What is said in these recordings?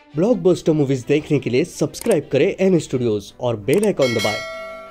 Blockbuster movies देखने के लिए सब्सक्राइब करें एन स्टूडियोज और बेल आइकॉन दबाएं।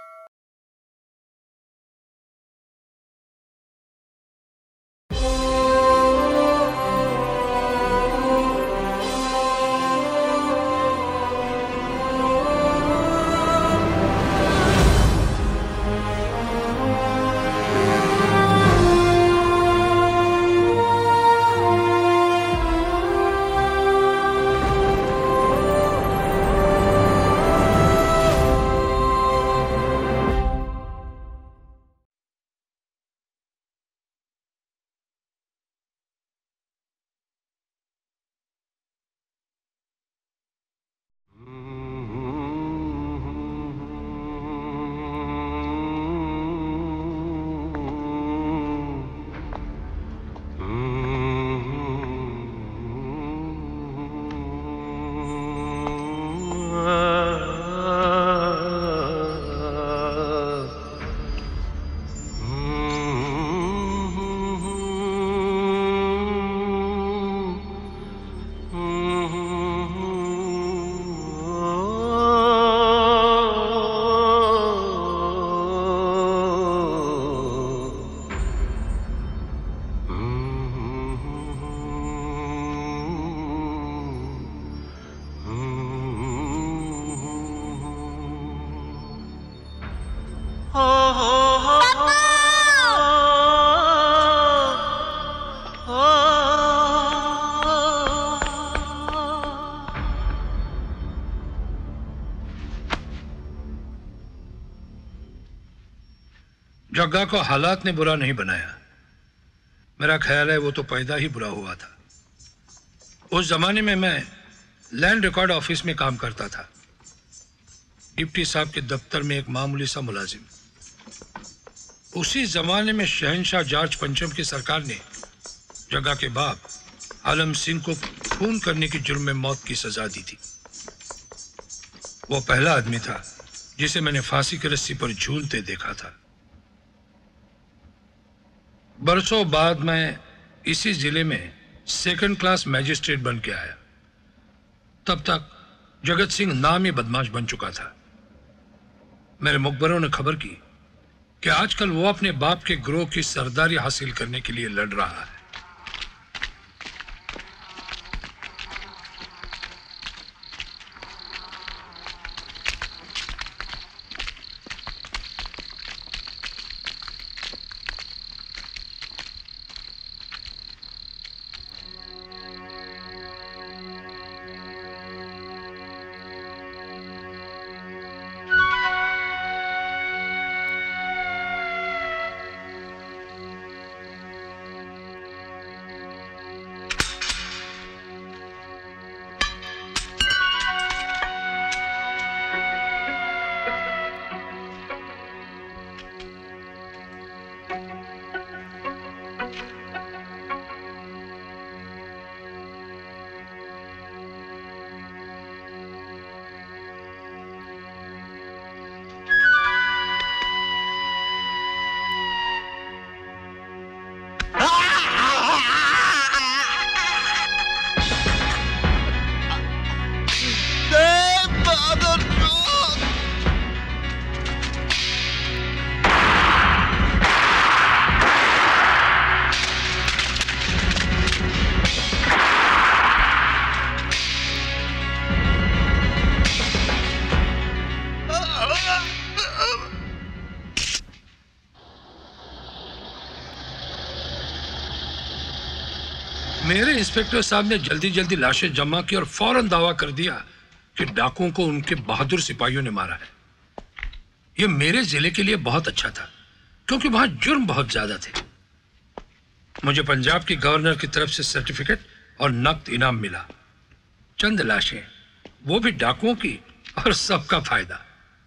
जग्गा को हालात ने बुरा नहीं बनाया। मेरा ख्याल है वो तो पैदा ही बुरा हुआ था। उस जमाने में मैं लैंड रिकॉर्ड ऑफिस में काम करता था, डिप्टी साहब के दफ्तर में एक मामूली सा मुलाजिम। उसी जमाने में शहंशाह जॉर्ज पंचम की सरकार ने जग्गा के बाप आलम सिंह को खून करने की जुर्म में मौत की सजा दी थी। वो पहला आदमी था जिसे मैंने फांसी की रस्सी पर झूलते देखा था। बरसों बाद मैं इसी जिले में सेकंड क्लास मैजिस्ट्रेट बन के आया। तब तक जगत सिंह नाम ही बदमाश बन चुका था। मेरे मुखबरों ने खबर की कि आजकल वो अपने बाप के गिरोह की सरदारी हासिल करने के लिए लड़ रहा है। मेरे इंस्पेक्टर साहब ने जल्दी जल्दी लाशें जमा की और फौरन दावा कर दिया कि डाकुओं को उनके बहादुर सिपाहियों ने मारा है। यह मेरे जिले के लिए बहुत अच्छा था क्योंकि वहां जुर्म बहुत ज्यादा थे। मुझे पंजाब की गवर्नर की तरफ से सर्टिफिकेट और नकद इनाम मिला। चंद लाशें, वो भी डाकुओं की, और सबका फायदा।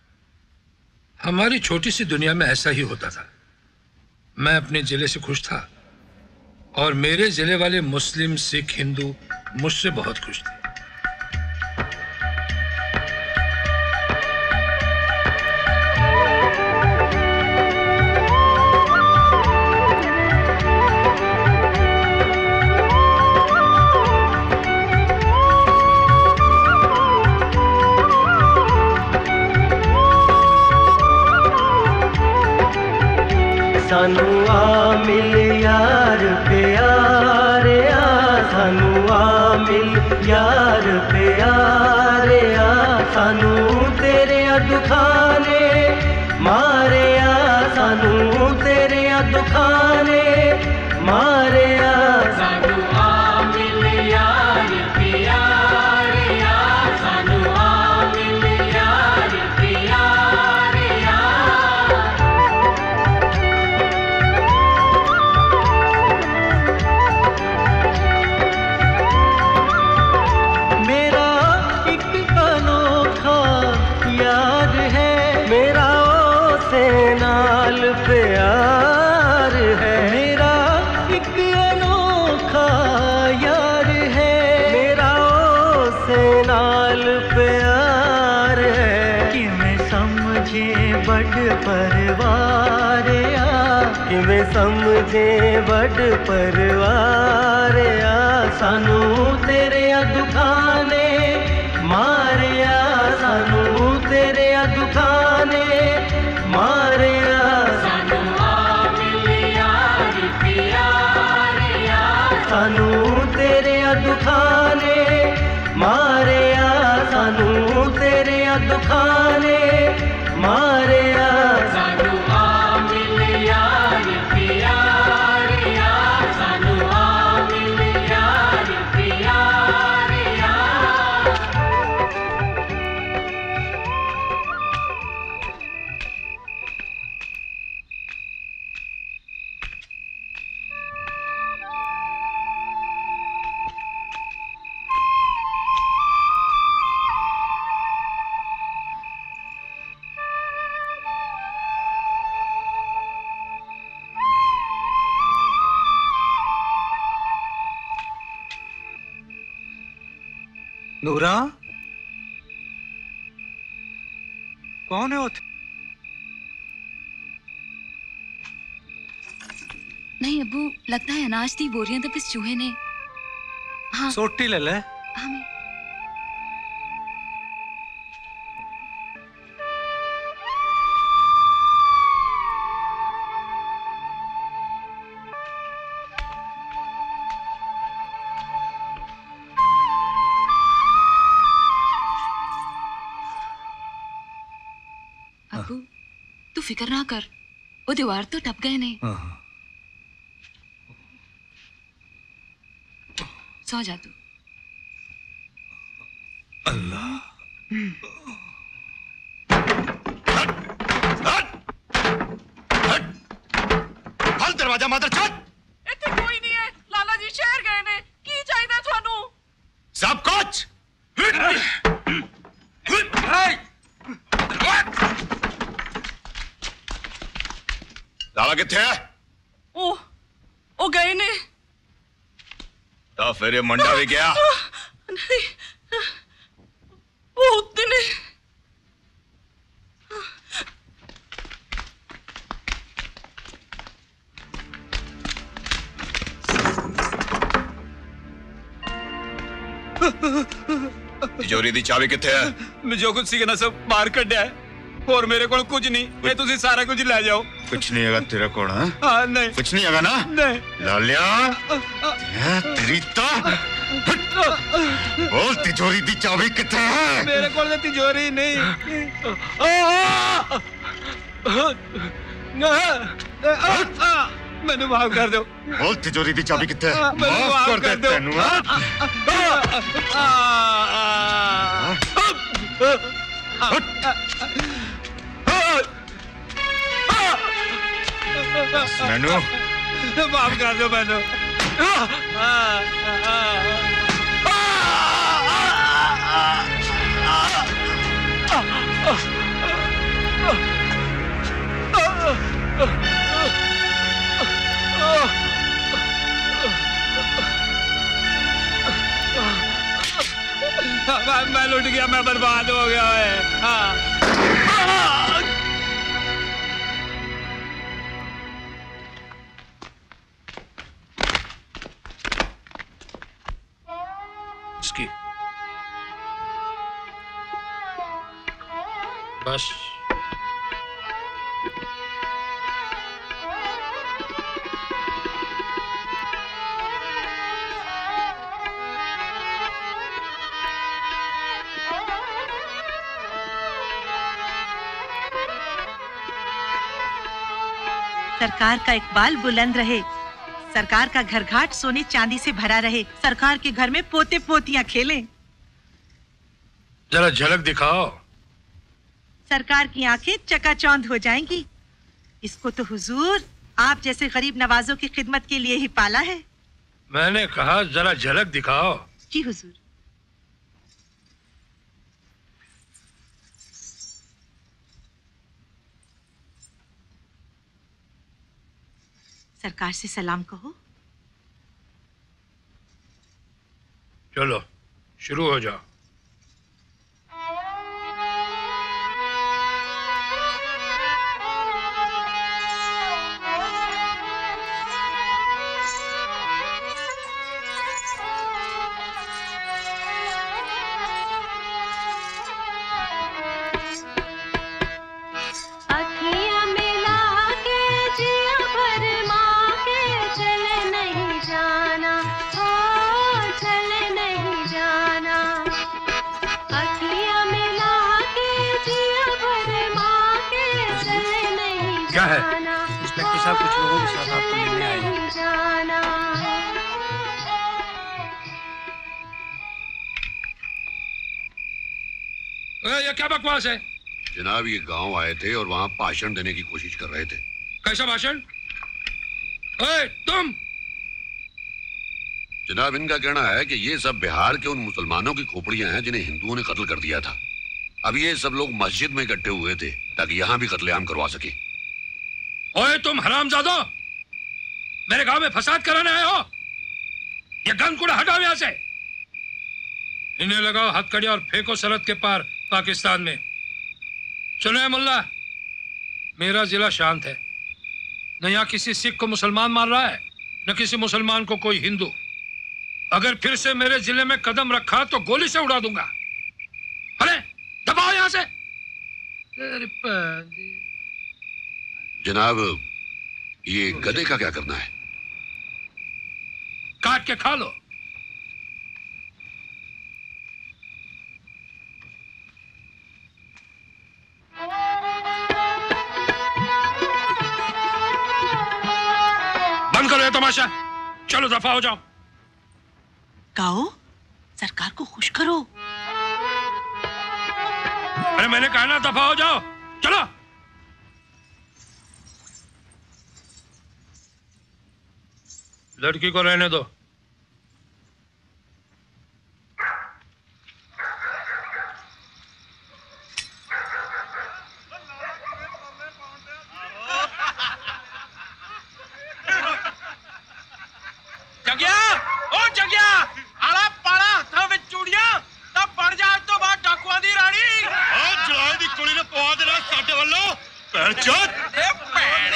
हमारी छोटी सी दुनिया में ऐसा ही होता था। मैं अपने जिले से खुश था और मेरे जिले वाले मुस्लिम, सिख, हिंदू मुझसे बहुत खुश थे। सानू आ मिल यार प्यारे आ, सानू आ मिल यार प्यारे आ, सानू तेरे दुखाने मारे आ, सानू तेरे दुखाने मारे आ, सानू आ मिल यार प्यारे आ, सानू आ मिल यार प्यारे आ। मेरा एक अनोखा यार है, मेरा से नाल प्यार है, मेरा एक अनोखा यार है, मेरा से नाल प्यार है। कि मैं समझे बड़ परिवार आ, कि मैं समझे बड़ परिवार आ, सानू तेरे दुखाने मारिया, सानू तेरे दुखाने मारिया, सानू आ मिल यार प्यारे आ, सानू तेरे दुखाने मारिया, सानू तेरे दुखाने मारिया, सानू आ मिल यार प्यारे आ, सानू आ मिल यार प्यारे आ। नूरा, कौन है उठ? नहीं अब्बू, लगता है अनाज दी बोरियां तो पिस चूहे ने। हाँ सोटी ले ले। हमें अब्बू तू फिक्र ना कर, वो दीवार तो टप गए ने। सो जा तू। खोल दरवाजा मादरचोद। इत्थे कोई नहीं है, लाला जी शहर गए ने। की चाहिदा थानू? सब कुछ। लाला किथे है? ओ गए ने। तो फिर ये मंडा भी गया? नहीं, वो उत्ते ने। तिजोरी दी चाबी किथे है? मैं जो कुछ सीखना सब बाहर कढ़िया है और मेरे को कुछ नहीं। ये तुसी सारा कुछ ले जाओ। कुछ नहीं होगा तेरे को? हाँ नहीं कुछ नहीं होगा ना? नहीं। लालिया तेरी तो बोल, तिजोरी दी चाबी किथे है? मेरे को तिजोरी नहीं। मैंने माफ कर दो। बोल तिजोरी दी चाबी किथे है? माफ कर दो। तेनू मैनू माफ कर दो मैनू। मैं लुट गया, मैं बर्बाद हो गया है। इसकी बस सरकार का इकबाल बुलंद रहे, सरकार का घर घाट सोने चांदी से भरा रहे, सरकार के घर में पोते पोतियां खेलें। जरा झलक दिखाओ। सरकार की आंखें चकाचौंध हो जाएंगी। इसको तो हुजूर आप जैसे गरीब नवाजों की खिदमत के लिए ही पाला है। मैंने कहा जरा झलक दिखाओ। जी हुजूर। सरकार से सलाम कहो। चलो शुरू हो जाओ। क्या है? इंस्पेक्टर साहब कुछ लोगों के साथ आपको मिलने आए हैं। ये क्या बकवास है? जनाब ये गांव आए थे और वहां भाषण देने की कोशिश कर रहे थे। कैसा भाषण? तुम? जनाब इनका कहना है कि ये सब बिहार के उन मुसलमानों की खोपड़ियां हैं जिन्हें हिंदुओं ने कत्ल कर दिया था। अब ये सब लोग मस्जिद में इकट्ठे हुए थे ताकि यहां भी कत्लेआम करवा सके। ओए तुम हरामजादो, मेरे गांव में फसाद कराने आए हो? ये गन कूड़ा हटाओ यहां से। इन्हें लगाओ हथकड़ी और फेंको सरहद के पार पाकिस्तान में। सुनो मुल्ला, मेरा जिला शांत है, न यहाँ किसी सिख को मुसलमान मार रहा है न किसी मुसलमान को कोई हिंदू। अगर फिर से मेरे जिले में कदम रखा तो गोली से उड़ा दूंगा। अरे दबाओ यहां से। जनाब ये गधे का क्या करना है? काट के खा लो। बंद करो ये तमाशा, चलो दफा हो जाओ। गाओ, सरकार को खुश करो। अरे मैंने कहा ना दफा हो जाओ, चलो। लड़की को रहने दो। जगिया, ओ जगिया, आला पाला हथा विच चूड़ियां ता बन जा तो बाद डाकुआं दी रानी। ओ जलाए दी कुड़ी ने पवा देना साडे वल्लों। भैन चोद ए भैन।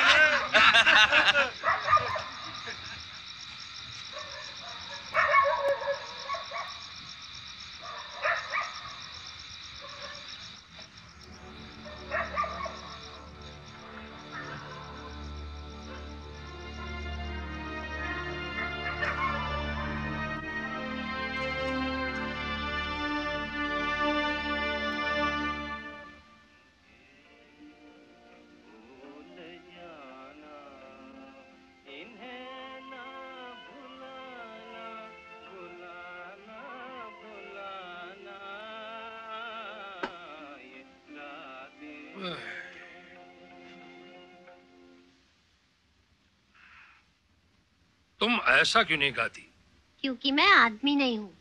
तुम ऐसा क्यों नहीं गाती? क्योंकि मैं आदमी नहीं हूँ।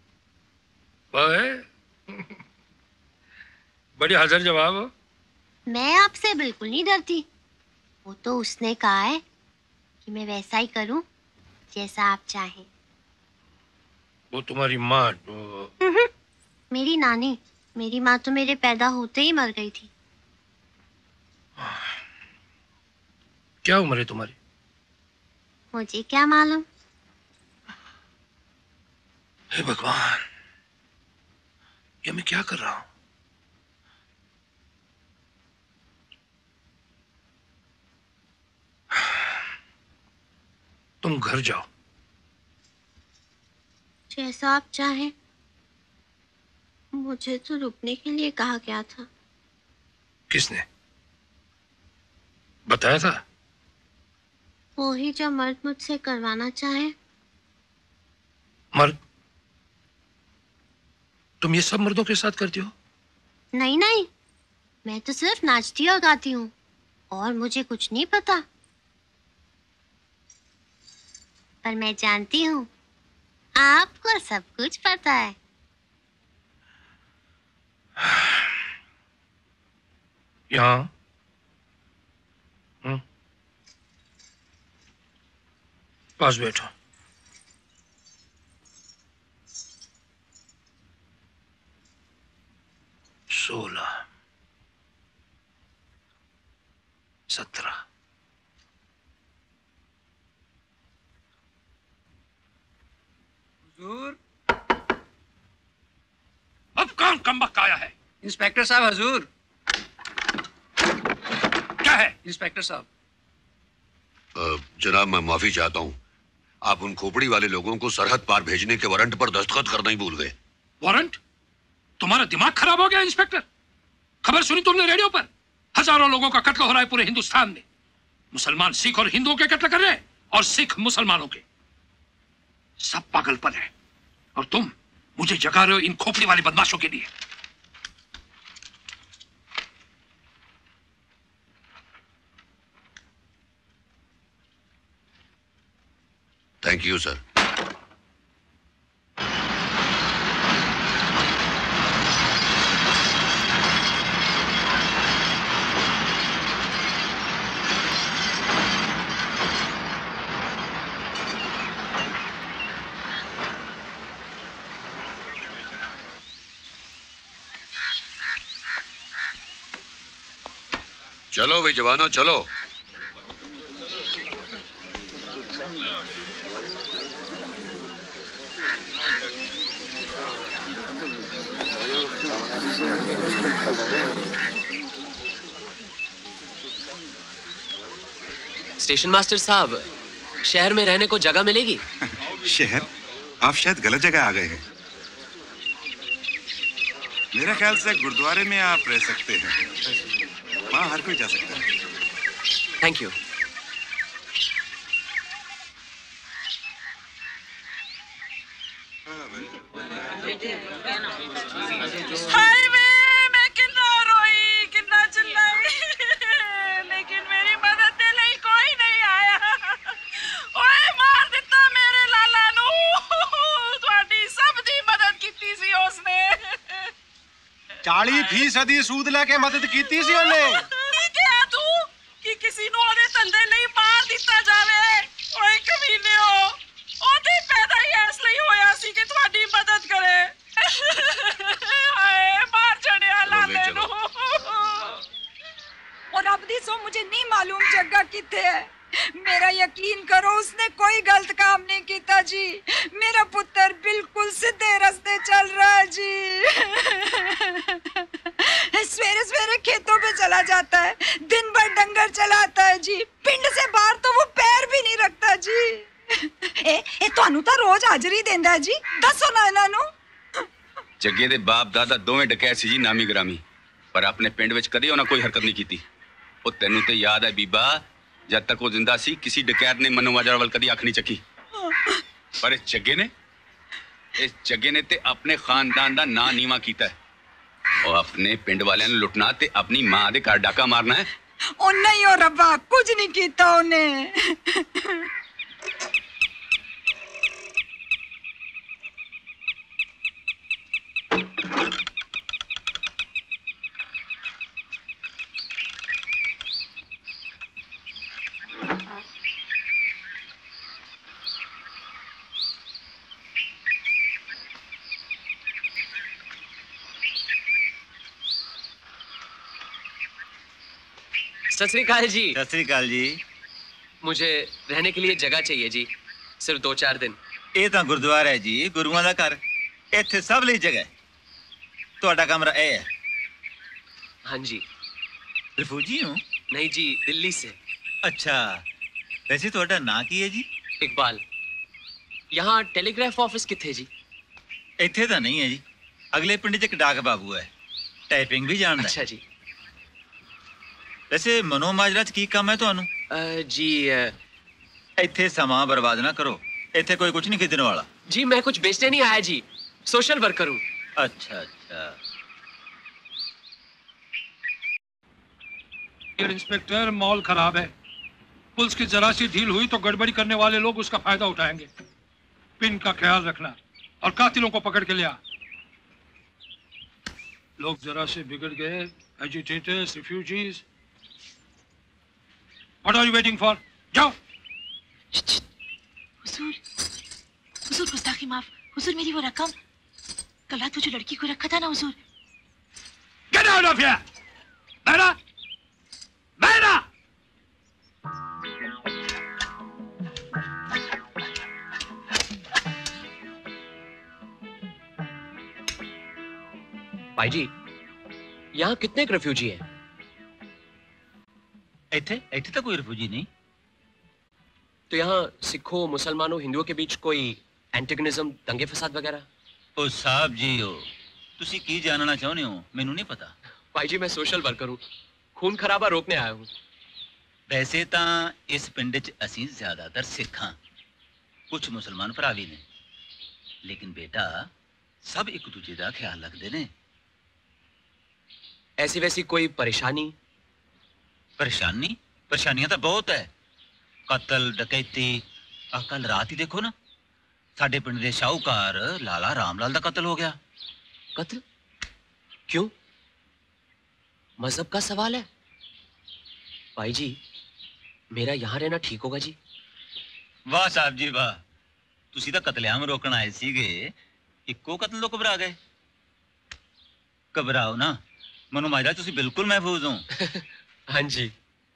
बड़ी हाजिर जवाब हो। मैं आपसे बिल्कुल नहीं डरती। वो तो उसने कहा है कि मैं वैसा ही करूं जैसा आप चाहें। वो तुम्हारी माँ? मेरी नानी। मेरी माँ तो मेरे पैदा होते ही मर गई थी। क्या उम्र है तुम्हारी? मुझे क्या मालूम। हे भगवान, ये मैं क्या कर रहा हूं? तुम घर जाओ। जैसा आप चाहें। मुझे तो रुकने के लिए कहा गया था। किसने बताया था? वो ही जो मर्द मुझसे करवाना चाहे। मर्द? तुम ये सब मर्दों के साथ करती हो? नहीं नहीं, मैं तो सिर्फ नाचती और गाती हूँ और मुझे कुछ नहीं पता। पर मैं जानती हूँ आपको सब कुछ पता है। यहाँ पास बैठो। सोलह, 17। हुजूर, अब कौन कमबख्त आया है? इंस्पेक्टर साहब हुजूर। क्या है? इंस्पेक्टर साहब। जनाब, मैं माफी चाहता हूँ, आप उन खोपड़ी वाले लोगों को सरहद पार भेजने के वारंट पर दस्तखत करना ही भूल गए। वारंट? तुम्हारा दिमाग खराब हो गया इंस्पेक्टर? खबर सुनी तुमने रेडियो पर? हजारों लोगों का कत्ल हो रहा है पूरे हिंदुस्तान में। मुसलमान सिख और हिंदुओं के कत्ल कर रहे हैं और सिख मुसलमानों के। सब पागलपन है और तुम मुझे जगा रहे हो इन खोपड़ी वाले बदमाशों के लिए। Thank you sir. चलो भाई जवानों, चलो। स्टेशन मास्टर साहब, शहर में रहने को जगह मिलेगी? शहर? आप शायद गलत जगह आ गए हैं। मेरा ख्याल से गुरुद्वारे में आप रह सकते हैं, वहाँ हर कोई जा सकता है। Thank you. हाय मैं कितना रोई, कितना चिल्लाई, लेकिन मेरी मदद के लिए कोई नहीं आया। ओए मार दिता मेरे लाला नू, ਤੁਹਾਡੀ सब दी मदद कीती सी उसने। 40% सूद लेके मदद कीती सी ਉਹਨੇ। क्या तू कि किसी ਨੂੰ ਉਹਦੇ ਧੰਦੇ ਲਈ ਮਾਰ ਦਿੱਤਾ ਜਾਵੇ? ਓਏ ਕਮੀਨਿਓ, ਉਹਦੇ ਪੈਦਾ ਹੀ ਇਸ ਲਈ ਹੋਇਆ ਸੀ ਕਿ ਤੁਹਾਡੀ ਮਦਦ ਕਰੇ। ਹਾਏ ਮਾਰ ਛੜਿਆ ਲਾਲੇ ਨੂੰ। और रब दी सो मुझे नहीं मालूम जग्गा किथे है। मेरा यकीन करो उसने कोई गलत काम नहीं किया जी। मेरा पुत्र बिल्कुल सीधे रास्ते चल रहा है जी। सवेरे सवेरे खेतों पे चला जाता है, दिन भर डंगर चलाता है जी। पिंड से बाहर तो वो पैर भी नहीं रखता जी। ए ਤੁਹਾਨੂੰ ਤਾਂ ਰੋਜ਼ ਹਾਜ਼ਰੀ ਦਿੰਦਾ ਜੀ, ਦੱਸੋ ਨਾ ਇਹਨਾਂ ਨੂੰ। जग्गे दे बाप दादा दोवें डकैत सी जी, नामी ग्रामी, पर अपने पिंड विच कदे उन्हां कोई हरकत नहीं कीती। ओ तैनूं ते याद है बीबा, जद तक वो जिंदा सी किसी डकैत ने मनु माजरा वल कदी अख नहीं चकी। पर इस जग्गे ने ते अपने खानदान दा नां नीवा कीता है। ओ अपने पिंड वालियां नूं लुटना ते अपनी मां दे घर डाका मारना है। ओ नहीं ओ रब्बा, कुछ नहीं कीता उन्हें। सत श्री अकाल जी। सत श्री अकाल जी। मुझे रहने के लिए जगह चाहिए जी, सिर्फ 2-4 दिन। ये तो गुरुद्वारा है जी, गुरुओं का घर। इत्थे सब ਲਈ जगह है। ਤੁਹਾਡਾ कमरा ए है? हाँ जी। रिफ्यूजी हो? नहीं जी, दिल्ली से। अच्छा, वैसे ਤੁਹਾਡਾ ਨਾਂ ਕੀ है जी? इकबाल। यहाँ टेलीग्राफ ऑफिस किथे जी? ਇੱਥੇ ਤਾਂ नहीं है जी, अगले पिंड च एक डाक बाबू है, टाइपिंग भी जानता है। अच्छा जी। वैसे मनो माजरा च की काम है ਤੁਹਾਨੂੰ? जी इत्थे समा बर्बाद ना करो। इत्थे कोई कुछ नहीं खरीदने वाला। जी मैं कुछ बेचने नहीं आया जी, सोशल वर्कर हूँ। अच्छा अच्छा। इंस्पेक्टर, मॉल खराब है। पुलिस की जरा सी ढील हुई तो गड़बड़ी करने वाले लोग उसका फायदा उठाएंगे। पिन का ख्याल रखना और कातिलों को पकड़ के ले आ। लोग जरा से बिगड़ गए, agitators, refugees. What are you waiting for? जाओ। हुजूर, हुजूर गुस्ताखी माफ। हुजूर मेरी वो रकम कल रात वो जो लड़की को रखा था ना हुजूर। Get out of here! Mera! Mera! भाई जी, यहाँ कितने रेफ्यूजी हैं? इत्थे तो कोई रिफ्यूजी नहीं। तो यहाँ सिखों, मुसलमानों, हिंदुओं के बीच कोई एंटेगनिज्म, दंगे फसाद वगैरह? ओ साहब जी हो, तुसी की जानना चाहते हो? मैनू नहीं पता। भाई जी मैं सोशल वर्कर हूँ, खून खराबा रोकने आया हूँ। वैसे तो इस पिंड च असीं ज्यादातर सिख हाँ, कुछ मुसलमान भरा भी ने, लेकिन बेटा सब एक दूजे का ख्याल रखते ने। ऐसी वैसी कोई परेशानी? परेशानियां तो बहुत है। कत्ल, डकैती। कल रात ही देखो ना, साडे पिंड दे शाहूकार लाला रामलाल का कत्ल हो गया। कत्ल? क्यों? मजहब का सवाल है? भाई जी मेरा यहाँ रहना ठीक होगा जी? वाह साहब जी वाह, तुसी तो कतलेआम रोकण आए सीगे, इक्को कत्ल तो घबरा गए। घबराओ ना, मनु माजरा तुसी बिल्कुल महफूज हो। हाँ जी।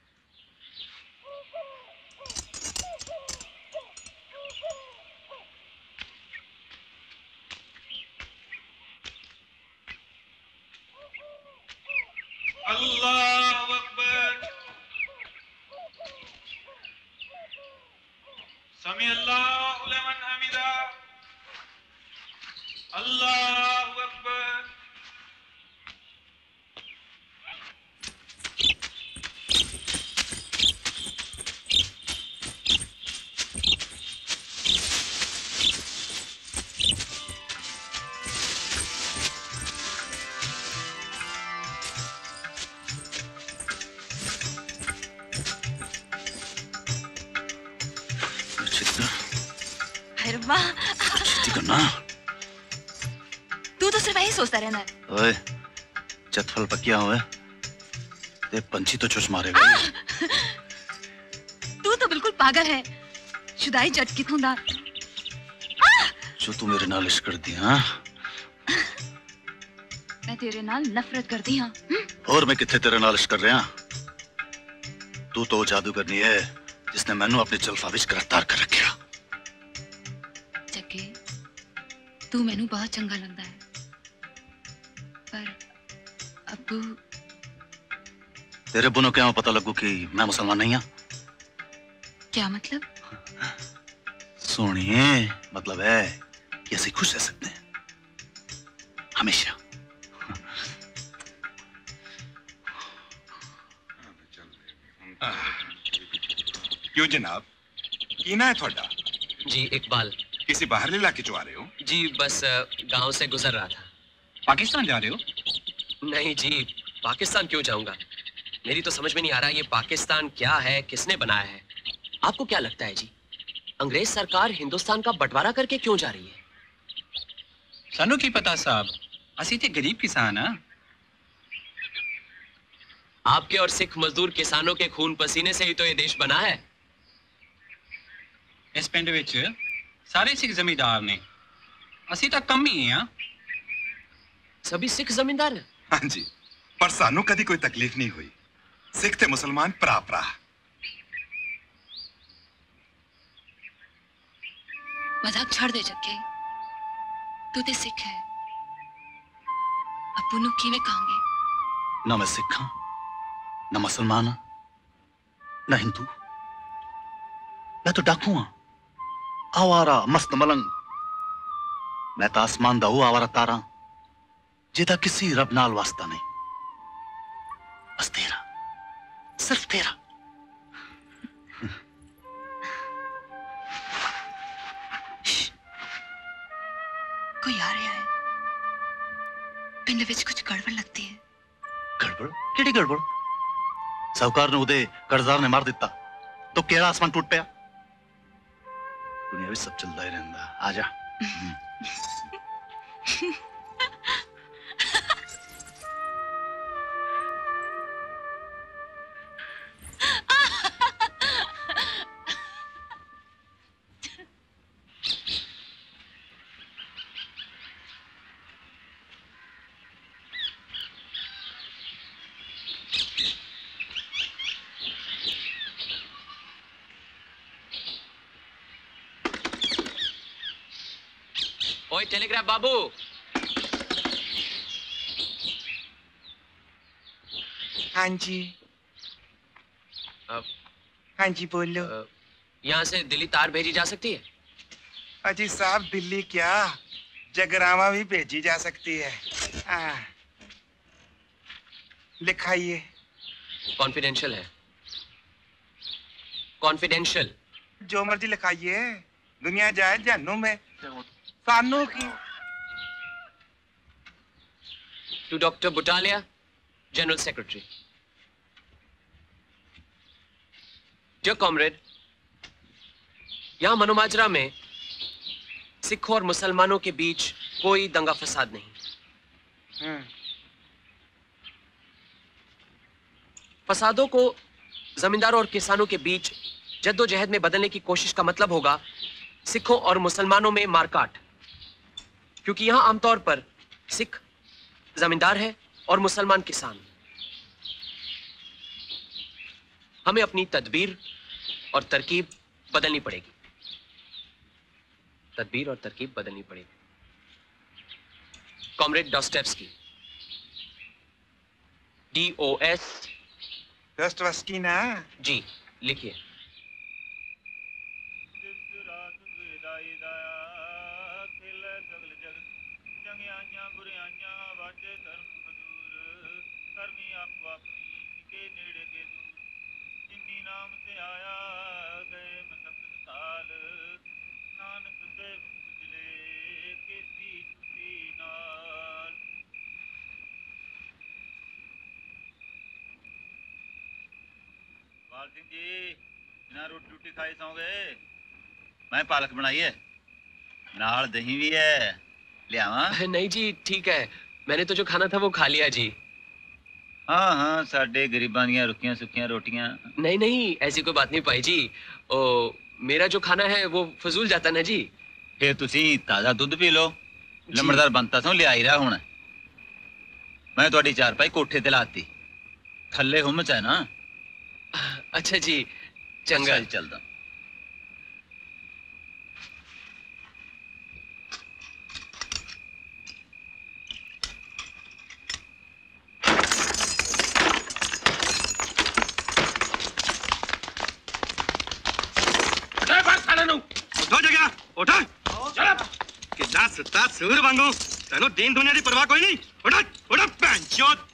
अल्लाहु अकबर। समी अल्लाहु लिमन हमिदा। अल्लाहु अकबर। करना। तू तो सिर्फ यही सोचता रहना है। ओए, चतफल पकिया हुए, ते पंछी तो चुस मारेगा। तू तो बिल्कुल पागल है, शुदाई जट की खुंदा। जो तू मेरे नाल इश्क कर दी हाँ? मैं तेरे नाल नफरत कर दी हाँ। और मैं किथे तेरे नाल इश्क कर रहा? तू तो जादूगरनी है जिसने मैनू अपने चलफा विच गिरफ्तार कर रखा। जग्गे, तू मैनू बहुत चंगा लगता है, पर अब्बू। तेरे अब्बू ने क्या पता लगू कि मैं मुसलमान नहीं हाँ? क्या मतलब? सुनिए, मतलब है कि ऐसे खुश रह सकते हैं हमेशा। क्यों जनाब, कीना है थोड़ा? जी इकबाल। किसी बाहरले इलाके चो आ रहे हो? जी बस गांव से गुजर रहा था। पाकिस्तान जा रहे हो? नहीं जी, पाकिस्तान क्यों जाऊंगा? मेरी तो समझ में नहीं आ रहा ये पाकिस्तान क्या है, किसने बनाया है? आपको क्या लगता है जी, अंग्रेज सरकार हिंदुस्तान का बंटवारा करके क्यों जा रही है? सानू की पता साहब, असी ते गरीब किसान हाँ। आपके और सिख मजदूर किसानों के खून पसीने से ही तो ये देश बना है। इस पिंड विच सारे सिख जमींदार ने, असी तो कम ही हैं। सभी सिख जमींदार हैं? हाँ जी, पर सानू कदी कोई तकलीफ नहीं हुई। सिख ते मुसलमान भरा भरा। मजाक छड़ दे जग्गे, तू ते सिख है, अब्बू नु किवें कहांगे? ना मैं सिख हाँ, ना मुसलमान हाँ, ना हिंदू। मैं तो डाकू हाँ, आवारा मस्त मलंग। मैं तो आसमान दा आवारा तारा जिदा किसी रब नाल वास्ता नहीं, बस तेरा, सिर्फ तेरा। कोई आ रहा है। पिंड विच कुछ गड़बड़ लगती है। गड़बड़? केड़ी गड़बड़? साहूकार ने उदे कर्जदार ने मार दिता तो केड़ा आसमान टूट पिया। दुनिया में सब चलता ही रहता। आजा। ओए टेलीग्राफ बाबू। हाँ जी। हाँ जी बोलो। यहाँ से दिल्ली तार भेजी जा सकती है? अजी साहब दिल्ली क्या, जगरावा भी भेजी जा सकती है। लिखाइए। कॉन्फिडेंशियल है। कॉन्फिडेंशियल। जो मर्जी लिखाइए, दुनिया जाए जानू में सानू की। To doctor Butalia, general secretary. Dear comrade, यहां मनोमाजरा में सिखों और मुसलमानों के बीच कोई दंगा फसाद नहीं। फसादों को जमींदारों और किसानों के बीच जद्दोजहद में बदलने की कोशिश का मतलब होगा सिखों और मुसलमानों में मारकाट, क्योंकि यहां आमतौर पर सिख जमींदार है और मुसलमान किसान। हमें अपनी तदबीर और तरकीब बदलनी पड़ेगी। तदबीर और तरकीब बदलनी पड़ेगी। Comrade डॉस्टेव्स्की, DOS। डॉस्टेव्स्की ना? जी, लिखिए। पाल सिंह जी, बिना रोटी रोटी खाई सौंगे? मैं पालक बनाई है, नाल दही भी है, ले आवां? नहीं जी, ठीक है, मैंने तो जो खाना था वो खा लिया जी। हाँ हाँ, साडे गरीबां दियां रुकियां सुकियां रोटियां। नहीं नहीं, ऐसी कोई बात नहीं पाई जी। ओ, मेरा जो खाना है वो फजूल जाता ना जी। फिर तुसी ताजा दूध पी लो, लंबड़दार बनता सो ले आई रहा हुण। मैं तुहाडी चारपाई कोठे ते लाती, थल्ले हुम्म च है ना। अच्छा जी, चंगा। चलदा। उठो जगह, उठो। कितना सुता सूर वांगू, तेनू दीन दुनिया की परवाह कोई नहीं। उठो, उठो पैंचोद।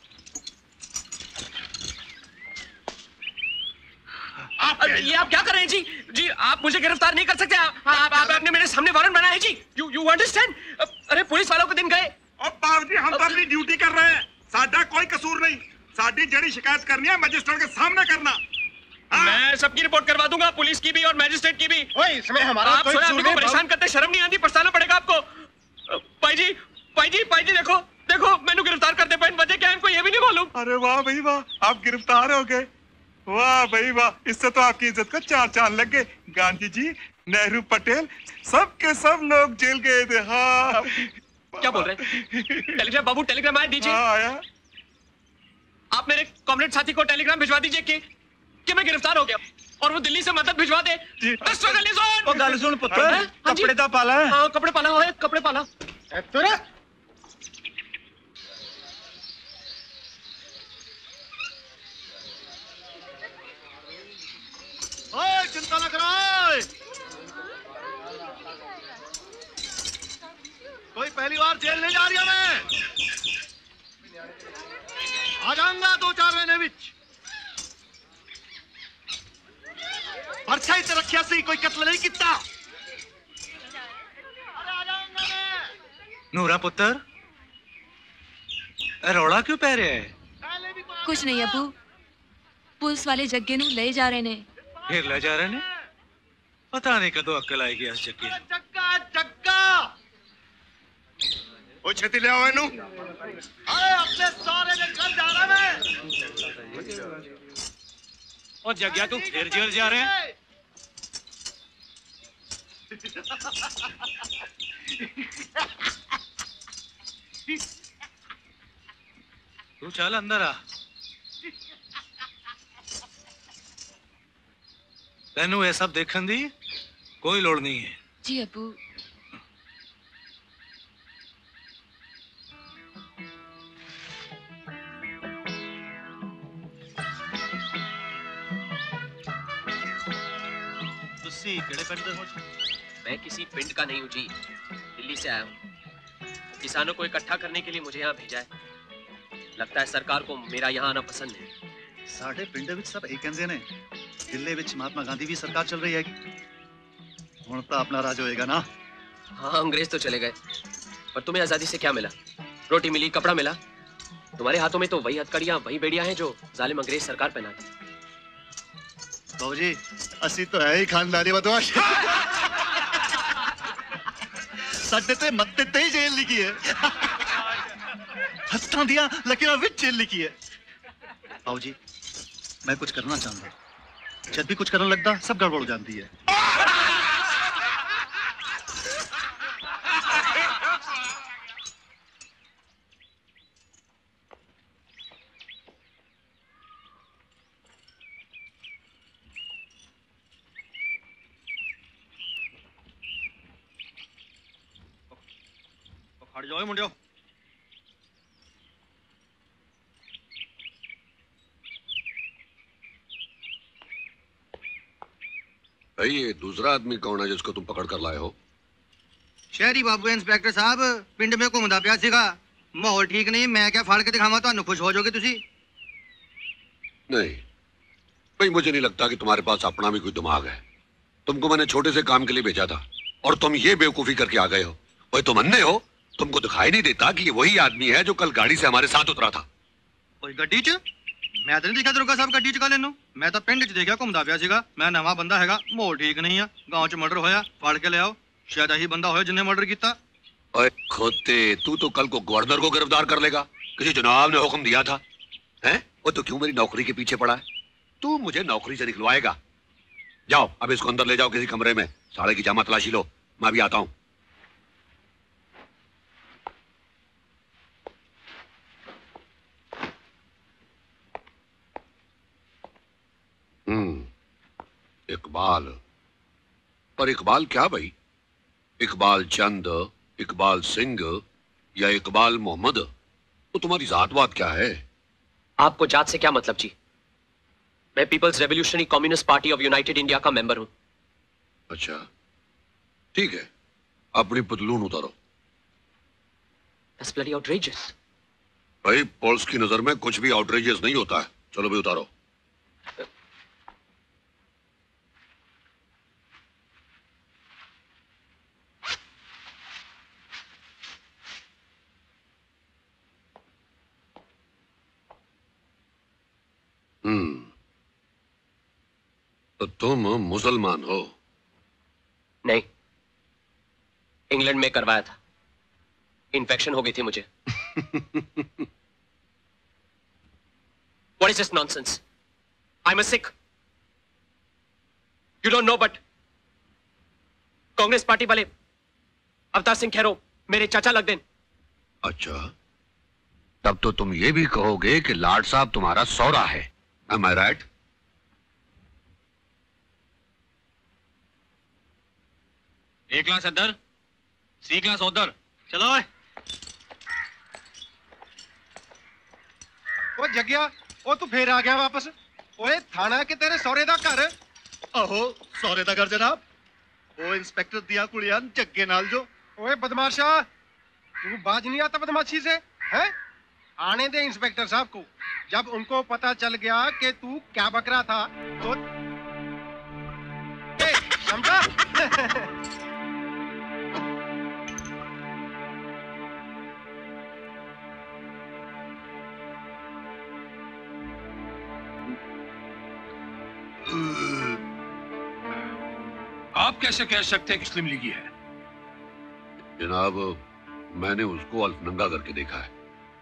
ये आप क्या कर रहे हैं जी? जी आप मुझे गिरफ्तार नहीं कर सकते। आपने मेरे सामने वारंट बनाया है जी। You understand? अरे पुलिस वालों को दिन गए। और बाबू जी, हम तो अपनी ड्यूटी कर रहे हैं, साडा कोई कसूर नहीं। साडी जड़ी शिकायत करनी है मजिस्ट्रेट के सामने करना। मैं सबकी रिपोर्ट करवा दूंगा, पुलिस की भी और मैजिस्ट्रेट की भी। ओए, इसमें हमारा आप कोई कसूर नहीं। परेशान करते शर्म नहीं आती? पछताना पड़ेगा आपको। भाई जी, भाई जी देखो देखो, मैंने गिरफ्तार करते पे वजह क्या है इनको ये भी नहीं मालूम। अरे वाह भाई वाह, आप गिरफ्तार हो गए। वाह भाई वाह, इससे तो आपकी इज्जत को चार चांद लग गए। गांधी जी, नेहरू, पटेल, सब के सब लोग जेल गए थे। हाँ, क्या बोल रहे हैं? टेलीग्राम बाबू, टेलीग्राम आया दीजिए। हाँ, आया। आप मेरे कॉमरेड साथी को टेलीग्राम भिजवा दीजिए कि मैं गिरफ्तार हो गया और वो दिल्ली से मदद भिजवा दे। ओ गल सुन पुत्र, कपड़े दा पाला है। हाँ, कपड़े पाला है, कपड़े पाला। तेरा ओए, चिंता न करो। कोई पहली बार जेल नहीं जा रही मैं। आ जाऊंगा 2-4 महीने विच। परछाई ते रखिया सी, कोई कत्ल नहीं किता। नूरा पुत्र रौला क्यों पै रहे है? कुछ नहीं अबू, पुलिस वाले जग्गे नू ले जा रहे ने। फिर ले जा रहे ने? पता नहीं कदों अक्ल आएगी इस जग्गे। जग्गा जग्गा ओ छेती ले आओ इनू। अरे अपने सारे ने घर जा रहा मैं। ओ जग्गा तू फिर जेल जा रहे हैं? तू चल अंदर आ। तेनू ये सब देखने दी कोई लोड़ नहीं है। जी अबू। मैं किसी पिंड का नहीं हूँ जी, दिल्ली से आया हूँ। किसानों को इकट्ठा करने के लिए मुझे यहाँ भेजा है। लगता है सरकार को मेरा यहाँ आना पसंद है। साढ़े पिंड विच सब एक कहंदे ने, दिल्ली विच महात्मा गांधी की सरकार चल रही है। हुण तो अपना राज होएगा ना। हाँ, अंग्रेज तो चले गए, पर तुम्हें आजादी से क्या मिला? रोटी मिली, कपड़ा मिला। तुम्हारे हाथों में तो वही हथकड़ियां, वही बेड़ियां हैं जो जालिम अंग्रेज सरकार पहनाती। बाबूजी, असी तो है ही खानदानी बदमाश। साडे ते मत्ते ते ही जेल लिखी है। हत्थां दियां लकीरां विच जेल लिखी है। बाबूजी, मैं कुछ करना चाहता, जब भी कुछ करने लगता सब गड़बड़ हो जाती है। खड़ जाओ मुंडियो। भाई ये दूसरा आदमी कौन है जिसको तुम पकड़ कर लाए हो? शहरी बाबू इंस्पेक्टर साहब पिंड में घूमदा पिया सीगा। माहौल ठीक नहीं, मैं क्या फाड़ के दिखावा, तुहानू खुश हो जाओगे तुसी? नहीं भाई, मुझे नहीं लगता कि तुम्हारे पास अपना भी कोई दिमाग है। तुमको मैंने छोटे से काम के लिए भेजा था और तुम ये बेवकूफी करके आ गए हो। भाई तुम अन्ने हो, तुमको दिखाई नहीं देता कि ये वही आदमी है जो कल गाड़ी से हमारे साथ उतरा था। ओए गड्डी च मैं तो नहीं देखा दरोगा साहब गड्डी च कल इनू। मैं तो पिंड च देखा घूमदा पिया सीगा। मैं नवा बंदा हैगा, माहौल ठीक नहीं है, गांव च मर्डर होया, फड़ के ले आओ। शायद यही बंदा होया जिन्हें मर्डर किया। ओए खोते, तू तो कल को गवर्नर को गिरफ्तार कर लेगा, किसी जनाब ने हुक्म दिया था। हैं? वो तो क्यों मेरी नौकरी के पीछे पड़ा है? तू मुझे नौकरी से निकलवाएगा? जाओ अब इसको अंदर ले जाओ किसी कमरे में, साले की जामा तलाशी लो, मैं भी आता हूं। इकबाल, पर इकबाल क्या भाई? इकबाल चंद, इकबाल सिंह या इकबाल मोहम्मद? तो तुम्हारी जात बात क्या है? आपको जात से क्या मतलब जी? मैं people's revolutionary communist party of united India का मेंबर हूं। अच्छा ठीक है, अपनी पतलून उतारो। That's bloody outrageous. भाई पुलिस की नजर में कुछ भी आउटरेजियस नहीं होता है। चलो भी उतारो। तो तुम मुसलमान हो? नहीं, इंग्लैंड में करवाया था, इन्फेक्शन हो गई थी मुझे। What is this nonsense? I'm a Sikh. You don't know, but Congress party वाले अवतार सिंह खैरो मेरे चाचा लगते हैं। अच्छा, तब तो तुम ये भी कहोगे कि लाड साहब तुम्हारा सौरा है। Am I right? A class अंदर, सी क्लास उधर। चलो ओए। ओ जग्या, ओ तू फिर आ गया वापस? ओए थाना के तेरे सौरे दा घर? आहो सौरे दा घर जनाब। ओ इंस्पेक्टर दिया कुड़ियां जग्गे नाल जो। ओए बदमाशा, तू बाज नहीं आता बदमाशी से? हैं? आने दे इंस्पेक्टर साहब को। जब उनको पता चल गया कि तू क्या बकरा था तो समझा? आप कैसे कह सकते हैं कि मुस्लिम लीगी है? जनाब, मैंने उसको अल्फनंगा करके देखा है।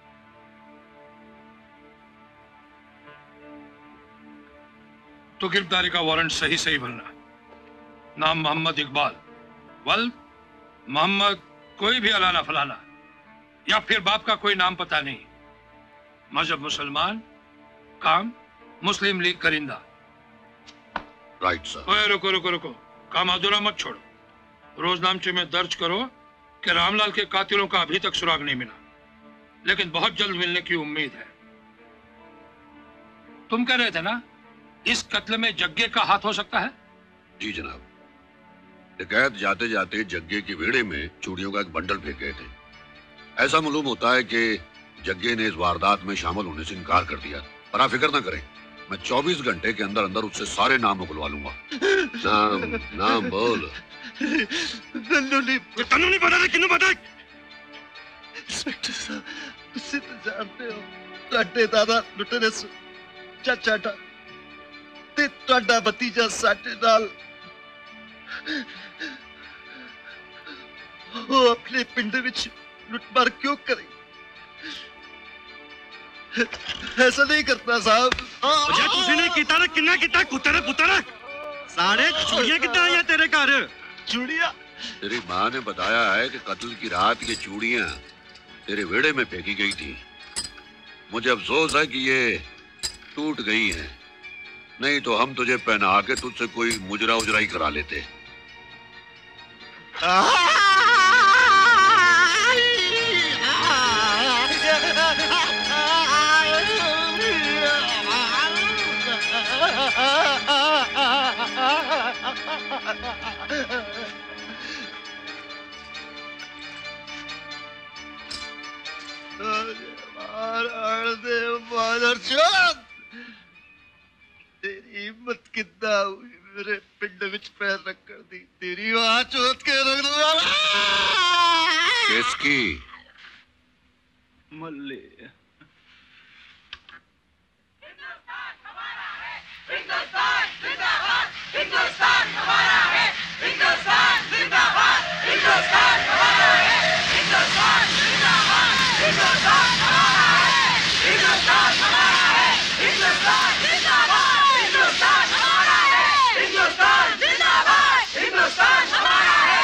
तो गिरफ्तारी का वारंट सही सही भरना। नाम मोहम्मद इकबाल, वल मोहम्मद कोई भी अलाना फलाना, या फिर बाप का कोई नाम पता नहीं, मजहब मुसलमान, काम मुस्लिम लीग करिंदा। Right sir. ओए रुको रुको रुको, काम अधूरा मत छोड़ो। रोजनामचे में दर्ज करो कि रामलाल के कातिलों का अभी तक सुराग नहीं मिला, लेकिन बहुत जल्द मिलने की उम्मीद है। तुम कह रहे थे ना इस कत्ल में जग्गे का हाथ हो सकता है? जी जनाब, डकैत जाते जाते जग्गे के विहड़े में चूड़ियों का एक बंडल फेंक गए थे। ऐसा मालूम होता है कि जग्गे ने इस वारदात में शामिल होने से इनकार कर दिया। पर आप फिक्र ना करें, मैं 24 घंटे के अंदर अंदर उससे सारे नाम उगलवा लूंगा। नाम बोल। तन्नू नहीं पता, किन्नू पता? इंस्पेक्टर साहब, तुसी तो जानते हो, ਤੁਹਾਡੇ दादा लुटेरे चाचा ते ਤੁਹਾਡਾ भतीजा ਸਾਡੇ ਨਾਲ ਉਹ ਆਪਣੇ ਪਿੰਡ ਵਿੱਚ लुटमार क्यों करे? ऐसा नहीं करता साहब। जे तुसी ने कीता ना किन्ना कीता, कुत्ते ने पुत्तर सारे चूड़ियां कितना आया तेरे घर? चूड़ियां? तेरी माँ ने बताया है कि कत्ल की रात ये चूड़ियां तेरे विहड़े में फेंकी गई थी। मुझे अफसोस है कि ये टूट गई हैं, नहीं तो हम तुझे पहना के तुझसे कोई मुजरा उजरा ही करा लेते। तेरी हिम्मत कितना हुई मेरे पिंड विच पैर रखकर दी? तेरी वहां चोट के रख दूंगा। किसकी? मल्ले। हिंदुस्तान जिंदाबाद, हिंदुस्तान हमारा है, हिंदुस्तान जिंदाबाद, हिंदुस्तान हमारा है, हिंदुस्तान जिंदाबाद, हिंदुस्तान हमारा है, हिंदुस्तान हमारा है, हिंदुस्तान जिंदाबाद, हिंदुस्तान हमारा है, हिंदुस्तान जिंदाबाद, हिंदुस्तान हमारा है।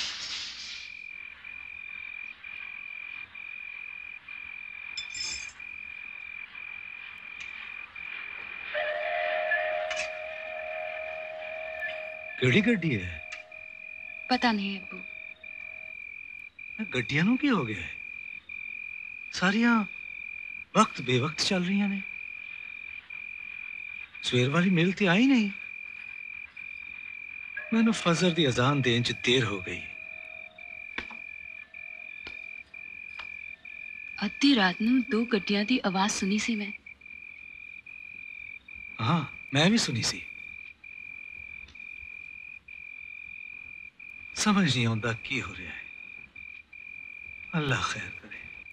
केड़ी गड्डी है? पता नहीं अब्बू। गड्डियां नू की हो गया है? सारियां वक्त बेवक्त चल रही ने। सवेर वाली मेल ते आई नहीं। मैनू फजर दी अजान देन च देर हो गई। अद्धी रात नू दो गड्डियां दी आवाज सुनी सी मैं। हाँ, मैं भी सुनी सी। समझ नहीं आता की हो रहा है। अल्लाह खैर करे।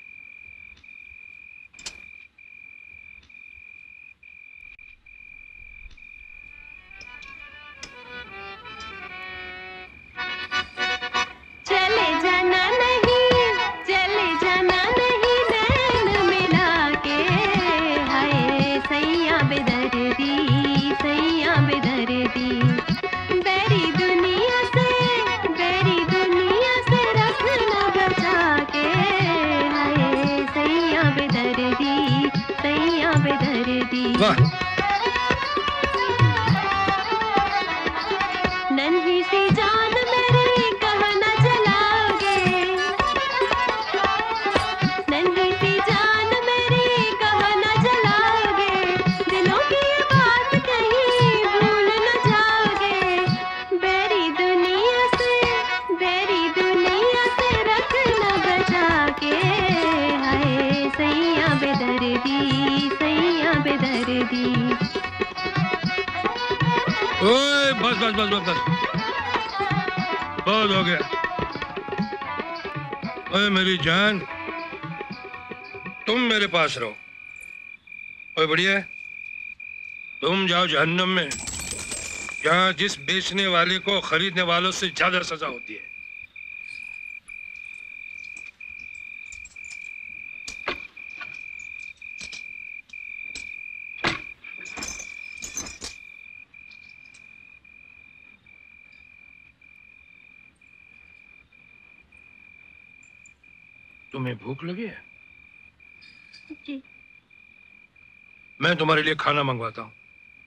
चले जाना नहीं, चले जाना नहीं नैन मिला के, हाय सैया बेदर्दी, सैया बेदर्दी, बैरी दुनिया से रखना बचा के, हाय सैया बेदर्दी, सैया बेदर्दी। नन्ही सी जान मेरी कहाँ न जलाओगे, नन्ही सी जान मेरी कहाँ न जलाओगे, दिलों की बात कहीं भूल न जाओगे, बैरी दुनिया से रखना बचा के, हाय सैया बेदर्दी, सैया बेदर्दी। ओए बस बस बस बस बस, बहुत हो गया। ओए मेरी जान, तुम मेरे पास रहो। ओए बढ़िया, तुम जाओ जहन्नम में यहाँ जिस बेचने वाले को खरीदने वालों से ज्यादा सजा होती है। तुम्हें भूख लगी है? जी। मैं तुम्हारे लिए खाना मंगवाता हूँ।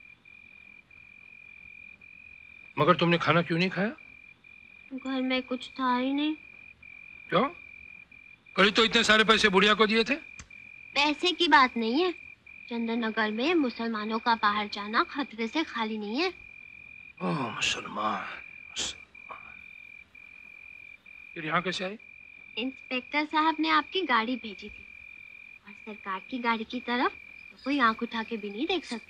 मगर तुमने खाना क्यों नहीं खाया? घर में कुछ था ही नहीं। क्यों? कल तो इतने सारे पैसे बुढ़िया को दिए थे। पैसे की बात नहीं है, चंदन नगर में मुसलमानों का बाहर जाना खतरे से खाली नहीं है। ओह मुसलमान, फिर यहाँ कैसे आई? इंस्पेक्टर साहब ने आपकी गाड़ी भेजी थी और सरकार की गाड़ी की तरफ तो कोई आंख उठा के भी नहीं देख सकता।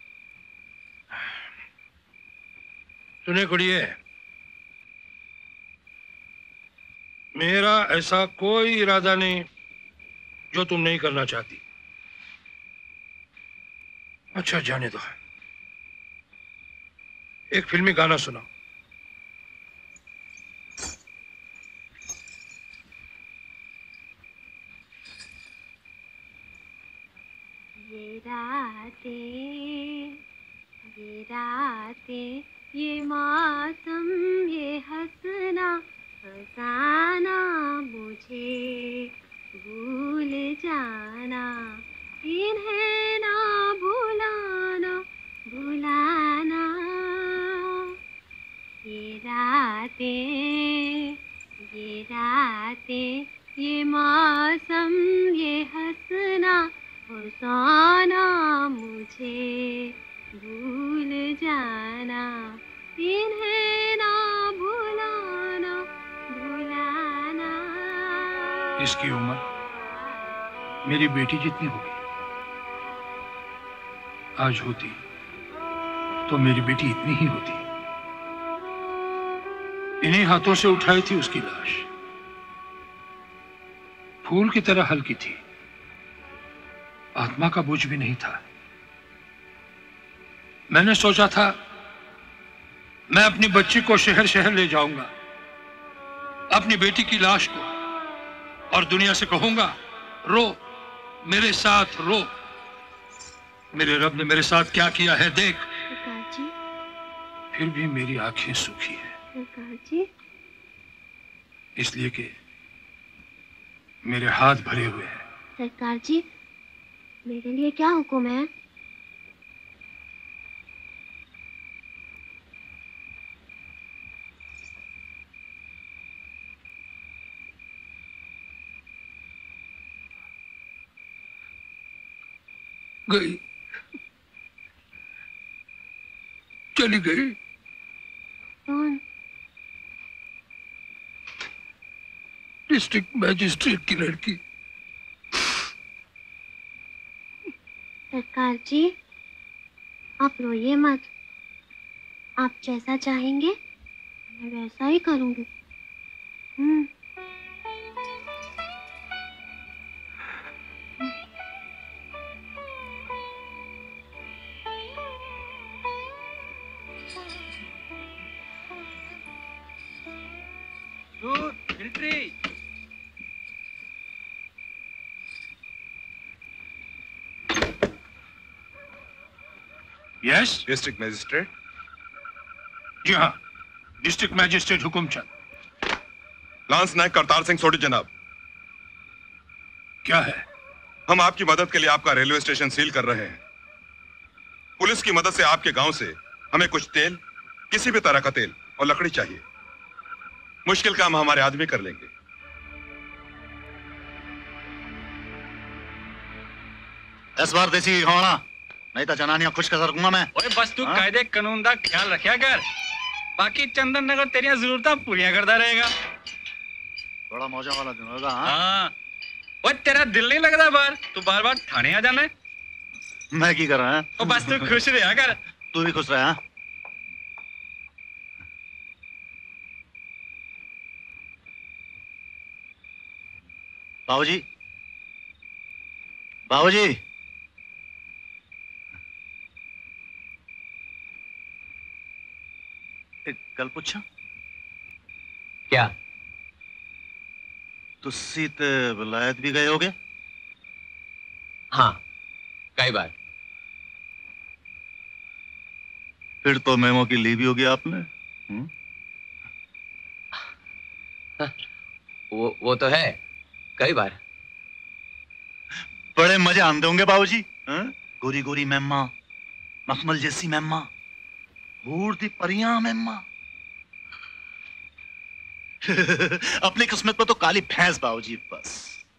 सुने कुड़िए, मेरा ऐसा कोई इरादा नहीं जो तुम नहीं करना चाहती। अच्छा जाने दो, एक फिल्मी गाना सुनाओ। ये रातें ये मौसम ये हंसना फसाना मुझे भूल जाना, इन्हें ना भुलाना भुलाना। ये रातें ये मौसम ये हंसना फसाना मुझे भूल जाना, इन्हें ना भुलाना भुलाना। इसकी उम्र मेरी बेटी जितनी होगी। आज होती तो मेरी बेटी इतनी ही होती। इन्हीं हाथों से उठाई थी उसकी लाश, फूल की तरह हल्की थी, आत्मा का बोझ भी नहीं था। मैंने सोचा था मैं अपनी बच्ची को शहर शहर ले जाऊंगा, अपनी बेटी की लाश को, और दुनिया से कहूंगा रो मेरे साथ रो। मेरे रब ने मेरे साथ क्या किया है देख। जी। फिर भी मेरी आंखें सूखी है, जी। इसलिए कि मेरे हाथ भरे हुए हैं। सरकार जी, मेरे लिए क्या हुक्म है? गई, चली गई। कौन? डिस्ट्रिक्ट मैजिस्ट्रेट की लड़की। सरकार जी, आप रोइए मत। आप जैसा चाहेंगे मैं वैसा ही करूंगी। मिलिट्री। Yes district magistrate. जी हाँ, district magistrate Hukumchand. Lance Naik Kartar Singh Sodhi जनाब। क्या है? हम आपकी मदद के लिए आपका रेलवे स्टेशन सील कर रहे हैं। पुलिस की मदद से आपके गांव से हमें कुछ तेल, किसी भी तरह का तेल और लकड़ी चाहिए। मुश्किल काम हमारे आदमी कर लेंगे। इस बार देसी खाना, नहीं तो जनानियां खुश कर दूंगा मैं। ओए बस तू कायदे कानून दा ख्याल रखिया कर, बाकी चंदन नगर तेरियां जरूरतां पूरियां करता रहेगा। बड़ा मौजा वाला दिन होगा। हाँ, ओए तेरा दिल नहीं लगता बाहर? तू बार बार थाने आ जाना है। मैं की कर रहा है? ओ बस तू खुश रहा कर। तू भी खुश रहा। बाबूजी, बाबूजी, एक गल पूछा क्या? तुसी ते विलायत भी गए होगे? हाँ, कई बार। फिर तो मेमो की ली भी होगी आपने। वो तो है, कई बार। बड़े मजे आते होंगे बाबूजी। गोरी गोरी मेम्मा, मखमल जैसी मेम्मा, हूर दी परियां मेम्मा। अपनी किस्मत पर तो काली भैंस बाबूजी बस।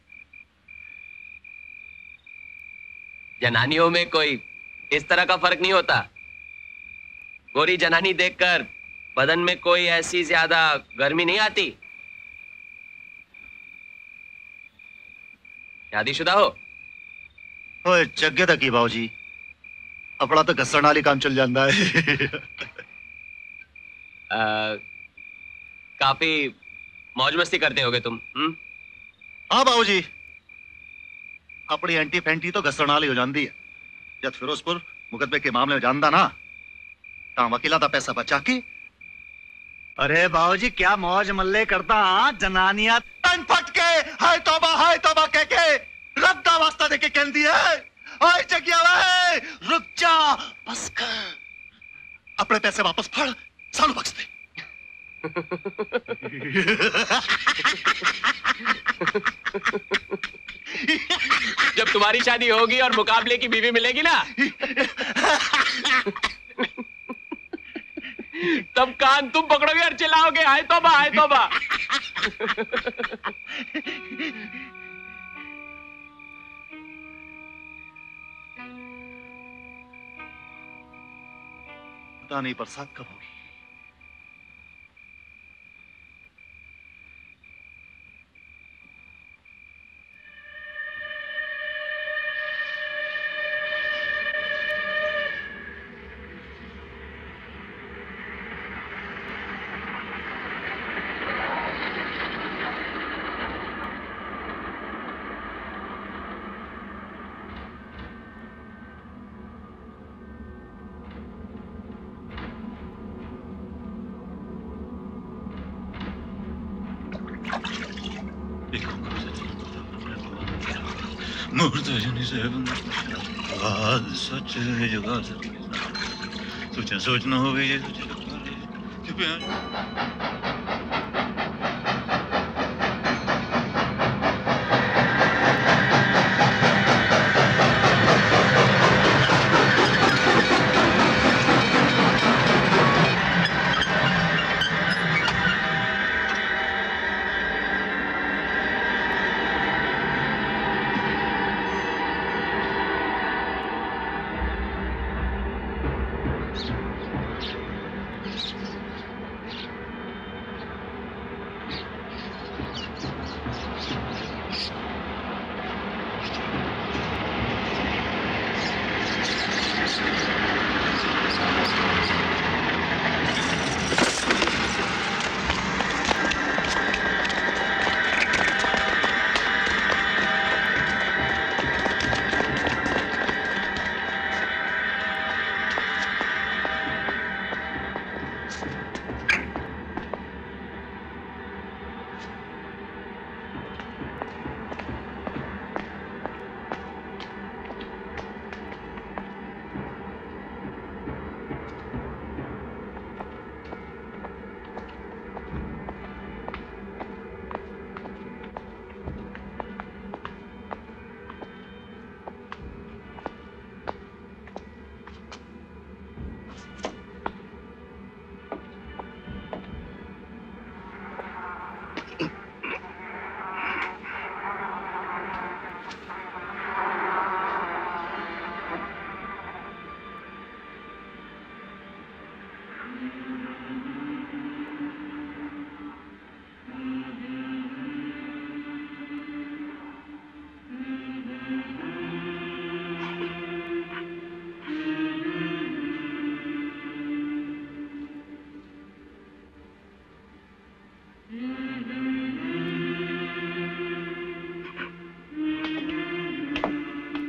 जनानियों में कोई इस तरह का फर्क नहीं होता। गोरी जनानी देखकर बदन में कोई ऐसी ज्यादा गर्मी नहीं आती। शादीशुदा हो? ओए जग्गे तक ही बाबूजी, अपना तो घसण वाली काम चल जाता है। काफी मौज मस्ती करते होगे तुम। हाँ बाबूजी, अपनी एंटी फैंटी तो घसण वाली हो जाती है। जब फिरोजपुर मुकदमे के मामले में जानदा ना, ता वकीला दा पैसा बचा के। अरे बाबूजी क्या मौज मल्ले करता। जनानियां तन फटके हाय तौबा कह के रद्दा वास्ता देके कहती है, ओए जगिया वे रुक जा, बस कर, अपने पैसे वापस फड़, सानू बख्श दे। जब तुम्हारी शादी होगी और मुकाबले की बीवी मिलेगी ना, तब कान तुम पकड़ोगे और चिल्लाओगे हाय तौबा हाय तौबा। पता नहीं बरसात कब होगी। सच जगह सोचा सोचना हो गई।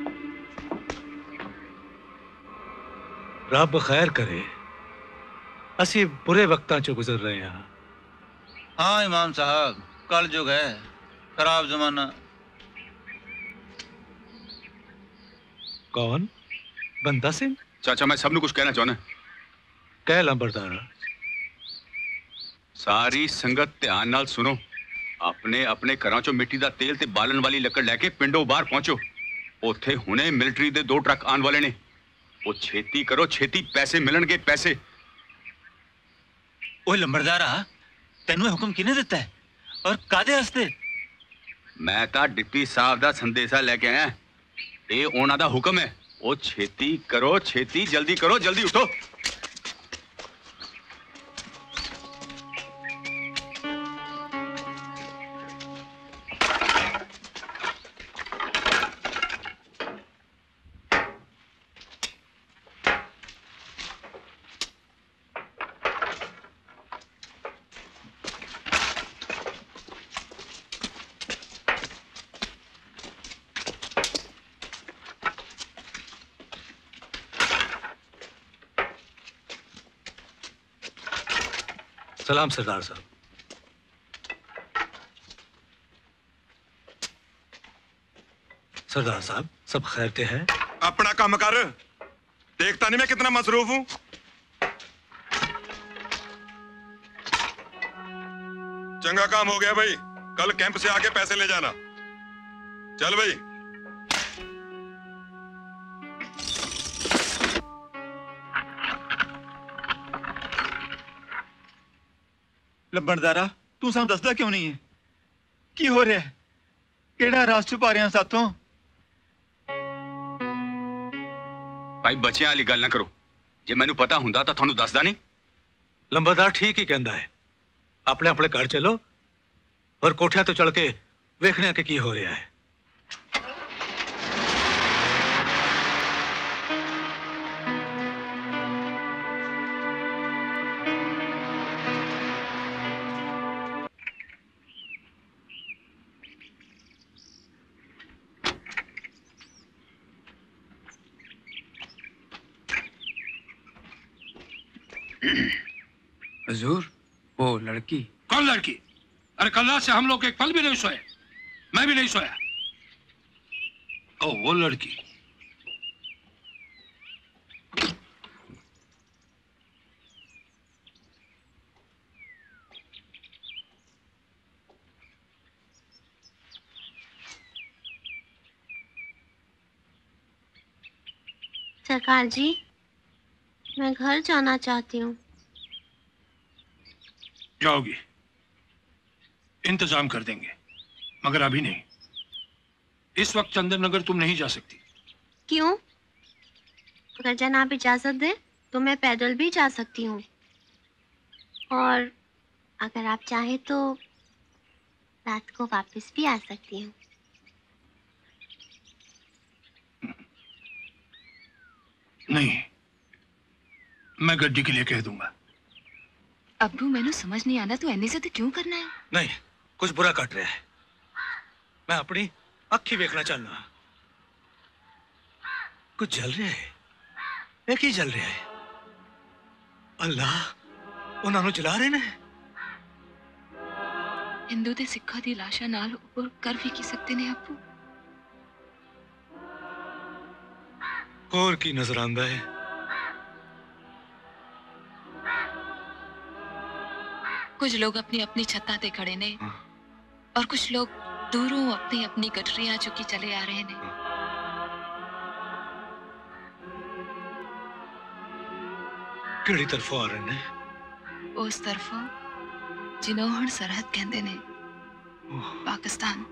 रब खैर करे, असी बुरे वक्तां चो गुजर रहे हैं। हाँ इमाम साहब, कल जुग है, खराब जमाना। कौन? बंदा सिंह? चाचा मैं सबनू कुछ कहना चाहना। कह लंबरदार। सारी संगत ध्यान नाल सुनो। अपने अपने घरां चों मिट्टी दा तेल ते बालन वाली लकड़ लैके पिंडों बाहर पहुंचो। उत्थे हुणे मिलिटरी दे 2 ट्रक आने वाले ने। वो छेती करो, छेती पैसे मिलणगे पैसे। ओए लंबरदारा, तेनू हुक्म किने दिता है और कादे वास्ते? मैं तां डिप्टी साहब दा संदेशा लेके आया। ये ओना दा हुक्म है। वो छेती करो, छेती जल्दी करो, जल्दी उठो। सलाम सरदार साहब। सरदार साहब सब खैर ते है? अपना काम कर। देखता नहीं मैं कितना मसरूफ हूं। चंगा काम हो गया भाई। कल कैंप से आके पैसे ले जाना। चल भाई। लंबरदारा, तू सानू दसदा क्यों नहीं है? की हो रहा है? केड़ा रास छुपा रहे हैं साथों? भाई बच्चियां वाली गल ना करो। जे मैनू पता हुंदा तां थानू दसदा नहीं। लंबरदार ठीक ही कहंदा है। अपने अपने घर चलो और कोठियां तो चढ़ के वेखने के की हो रहा है। हुजूर, वो लड़की। कौन लड़की? अरे कल रात से हम लोग एक पल भी नहीं सोए। मैं भी नहीं सोया। ओ वो लड़की। सरकार जी, मैं घर जाना चाहती हूँ। जाओगी, इंतजाम कर देंगे, मगर अभी नहीं। इस वक्त चंदन नगर तुम नहीं जा सकती। क्यों? अगर जनाब इजाजत दे तो मैं पैदल भी जा सकती हूँ, और अगर आप चाहें तो रात को वापस भी आ सकती हूँ। नहीं, मैं गड्डी के लिए कह दूंगा। अब्बू मैंने समझ नहीं आना, तू एनी से तो क्यों करना है? नहीं, कुछ बुरा कट रहा है। मैं अपनी अखी देखना चाहना। कुछ जल रहा है। एक ही जल रहा है। अल्लाह, उन्होंने जला रहे ने। हिंदू ते सिखा दी लाशा नाल ऊपर कर भी की सकते ने अब्बू। और की नजर आंदा है। कुछ लोग अपनी अपनी छत्ता ते खड़े ने और कुछ लोग दूरों अपनी अपनी गठरियां चुकी चले आ रहे ने। केड़ी तरफों आ रहे ने? उस तरफों जिन्हों हण सरहद कहंदे ने, पाकिस्तान।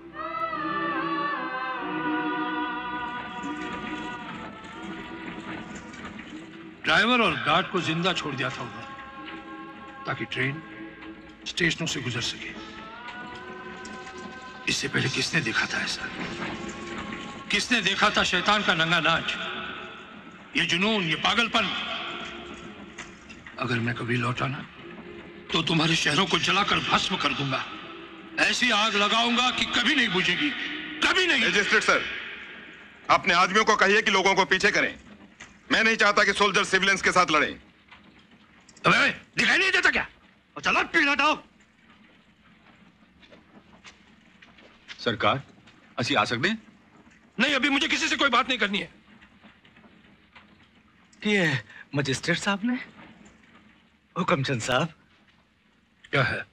ड्राइवर और गार्ड को जिंदा छोड़ दिया था उन्होंने, ताकि ट्रेन स्टेशनों से गुजर सके। इससे पहले किसने देखा था ऐसा? किसने देखा था शैतान का नंगा नाच? ये जुनून, ये पागलपन। अगर मैं कभी लौटा ना, तो तुम्हारे शहरों को जलाकर भस्म कर दूंगा। ऐसी आग लगाऊंगा कि कभी नहीं बुझेगी, कभी नहीं। मजिस्ट्रेट सर, अपने आदमियों को कहिए कि लोगों को पीछे करें। मैं नहीं चाहता कि सोल्जर सिविलियंस के साथ लड़ें। अबे दिखाई नहीं देता क्या? चलो पीला हटाओ। सरकार असी आ सकते हैं? नहीं, अभी मुझे किसी से कोई बात नहीं करनी है। ये मजिस्ट्रेट साहब ने हुकमचंद साहब क्या है?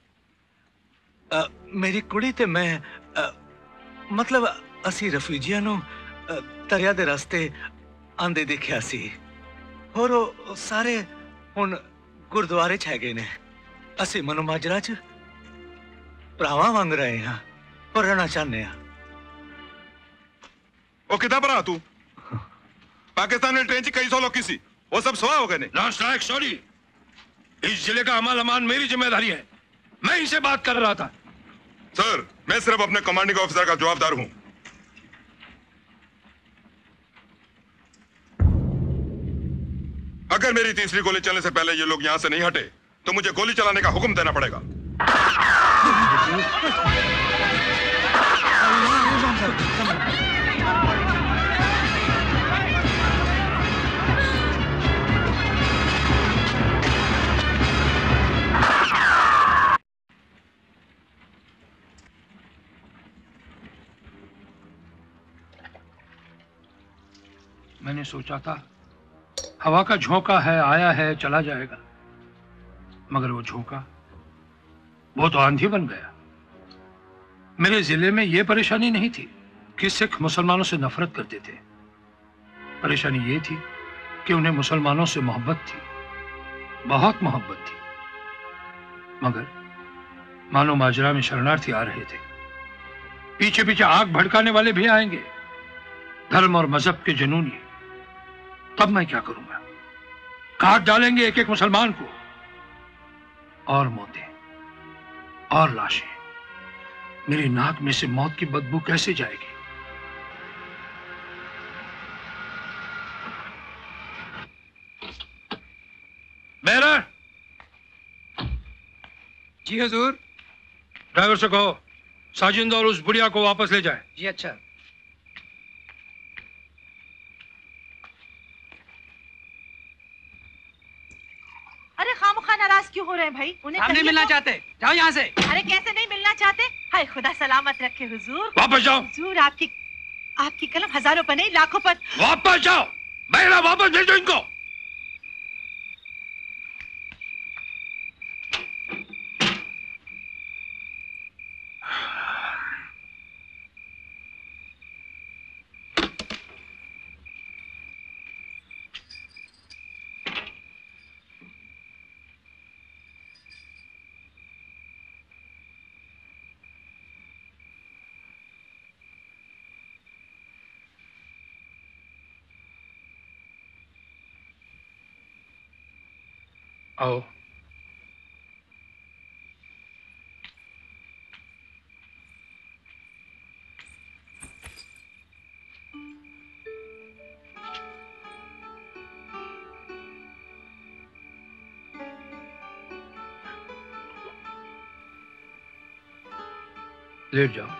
मेरी कुड़ी ते मैं मतलब असी रफूजियां नु दरिया दे रास्ते आंदे देखिया सी और वो सारे हुन गुरुद्वारे छ गए ने। असी मनो माजरा च भरावां वांग रहे हैं और रहना चाहते हैं। वो कितना बड़ा तू? पाकिस्तान में ट्रेन च कई 100 लोग किसी वो सब सवा हो गए ने। लास्ट लायक सॉरी, इस जिले का अमाल अमान मेरी जिम्मेदारी है। मैं इनसे बात कर रहा था। सर, मैं सिर्फ अपने कमांडिंग ऑफिसर का जवाबदार हूं। अगर मेरी तीसरी गोली चलने से पहले ये लोग यहां से नहीं हटे तो मुझे गोली चलाने का हुक्म देना पड़ेगा। मैंने सोचा था हवा का झोंका है, आया है चला जाएगा, मगर वो झोंका वो तो आंधी बन गया। मेरे जिले में ये परेशानी नहीं थी कि सिख मुसलमानों से नफरत करते थे। परेशानी ये थी कि उन्हें मुसलमानों से मोहब्बत थी, बहुत मोहब्बत थी। मगर मानो माजरा में शरणार्थी आ रहे थे, पीछे पीछे आग भड़काने वाले भी आएंगे, धर्म और मजहब के जुनूनी। तब मैं क्या करूंगा? काट डालेंगे एक एक मुसलमान को, और मौतें और लाशें। मेरी नाक में से मौत की बदबू कैसे जाएगी? बैरर! जी हुजूर। ड्राइवर से कहो साजिंद और उस बुढ़िया को वापस ले जाए। जी अच्छा। अरे खामखा नाराज क्यों हो रहे हैं भाई? उन्हें सामने मिलना चाहते, जाओ यहाँ से। अरे कैसे नहीं मिलना चाहते? हाय खुदा सलामत रखे हुजूर। वापस जाओ। हुजूर आपकी कलम हजारों पर नहीं लाखों पर। वापस जाओ। बैरा वापस भेजो इनको। आओ। लेट जाओ।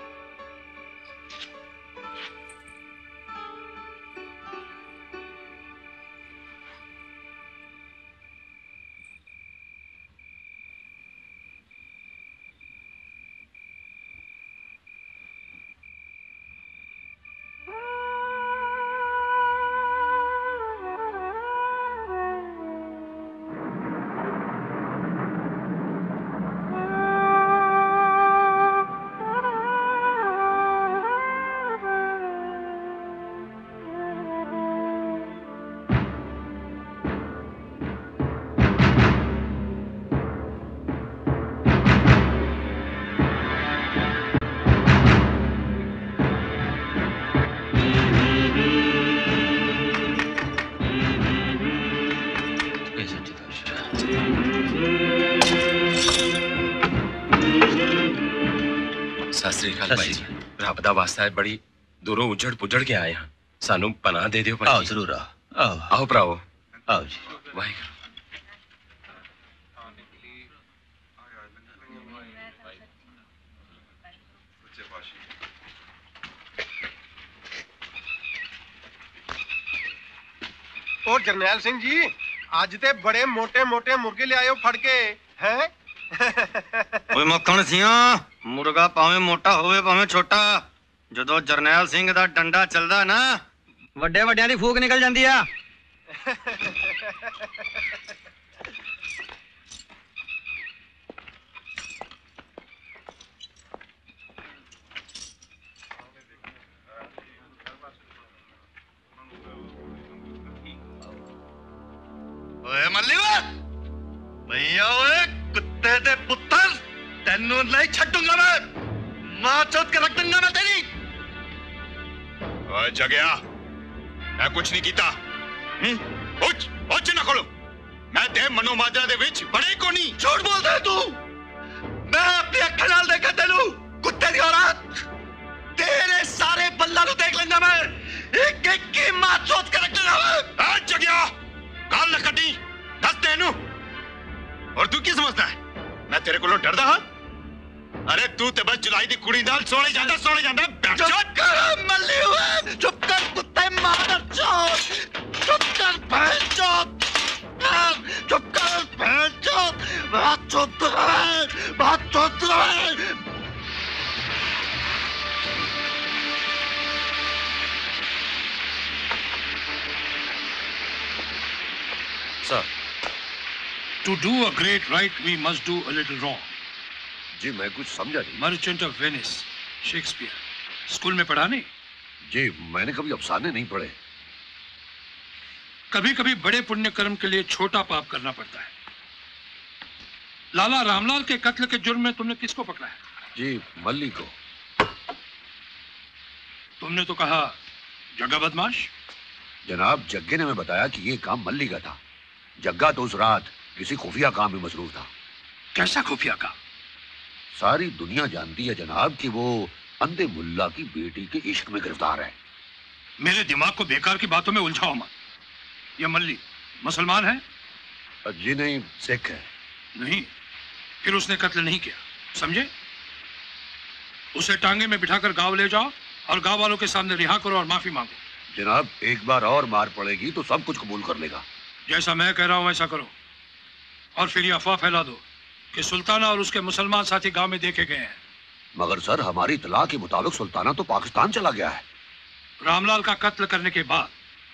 सत श्री अकाल भाई जी। रब दा वास्ता है, बड़ी दूरों उजड़ पुजड़ के आए हैं, सानू पनाह दे दियो भाई। आओ जरूर आओ। आओ भराओ। आओ जी। वाहिगुरू। और जरनैल सिंह जी, आज ते बड़े मोटे मोटे मुर्गे ले आयो फड़ के हैं। ओए मक्खन सिया मुर्गा भावें मोटा होवे भावें छोटा ਜਦੋਂ ਜਰਨੈਲ ਸਿੰਘ ਦਾ ਡੰਡਾ ਚੱਲਦਾ ਨਾ ਵੱਡੇ ਵੱਡਿਆਂ ਦੀ ਫੂਕ ਨਿਕਲ ਜਾਂਦੀ ਆ। ਓਏ ਮੱਲੀ ਓਏ ਭਈਆ ਓਏ ਕੁੱਤੇ ਦੇ ਪੁੱਤਰ ਤੈਨੂੰ ਨਹੀਂ ਛੱਡੂੰਗਾ ਮੈਂ ਮਾਂ ਚੋਦ ਕੇ ਰੱਖ ਦੂੰਗਾ ਮੈਂ ਤੇਰੀ। ओए जगया मैं कुछ नहीं कीता उच उच ना खोलो मैं ते मनो माजरा दे विच बड़े को नहीं। झूठ बोलदा है तू मैं अपनी अखां नाल देखा तेनू कुत्ते दी औलाद तेरे सारे बल्ला नु देख लेंदा मैं एक एक की मां चोद के रख दूंगा मैं। आ जगया गाल न कटी दस दे इनू और तू की समझदा है मैं तेरे कोलों डरदा हां। अरे तू ते बस जुलाई दी कुड़ी नाल सोने जांदा चुप कर मल्ली हुए चुप कर कुत्ते मार चुप कर भैंस चोद चुप कर भैंस चोद बात चोद Sir, to do a great right we must do a little wrong. जी मैं कुछ समझा नहीं। Merchant of Venice Shakespeare school में पढ़ा नहीं? जी मैंने कभी अफसाने नहीं पढ़े। कभी कभी बड़े पुण्य कर्म के लिए छोटा पाप करना पड़ता है। लाला रामलाल के कत्ल के जुर्म में तुमने किसको पकड़ा है? जी मल्ली को। तुमने तो कहा जग्गा बदमाश। जनाब जग्गे ने हमें बताया कि ये काम मल्ली का था। जग्गा तो उस रात किसी खुफिया काम में मसरूफ था। कैसा खुफिया काम? सारी दुनिया जानती है जनाब कि वो अंधे मुल्ला की बेटी के इश्क में गिरफ्तार है। मेरे दिमाग को बेकार की बातों में उलझाओ मत। ये मल्ली मुसलमान है? जी नहीं, सिख है। नहीं, फिर उसने कत्ल नहीं किया, समझे? उसे टांगे में बिठाकर गांव ले जाओ और गांव वालों के सामने रिहा करो और माफी मांगो। जनाब एक बार और मार पड़ेगी तो सब कुछ कबूल कर लेगा। जैसा मैं कह रहा हूं वैसा करो और फिर ये अफवाह फैला दो कि सुल्ताना और उसके मुसलमान साथी गांव में देखे गए हैं। मगर सर हमारी इतला के मुताबिक सुल्ताना तो पाकिस्तान चला गया है। रामलाल का कत्ल करने के बाद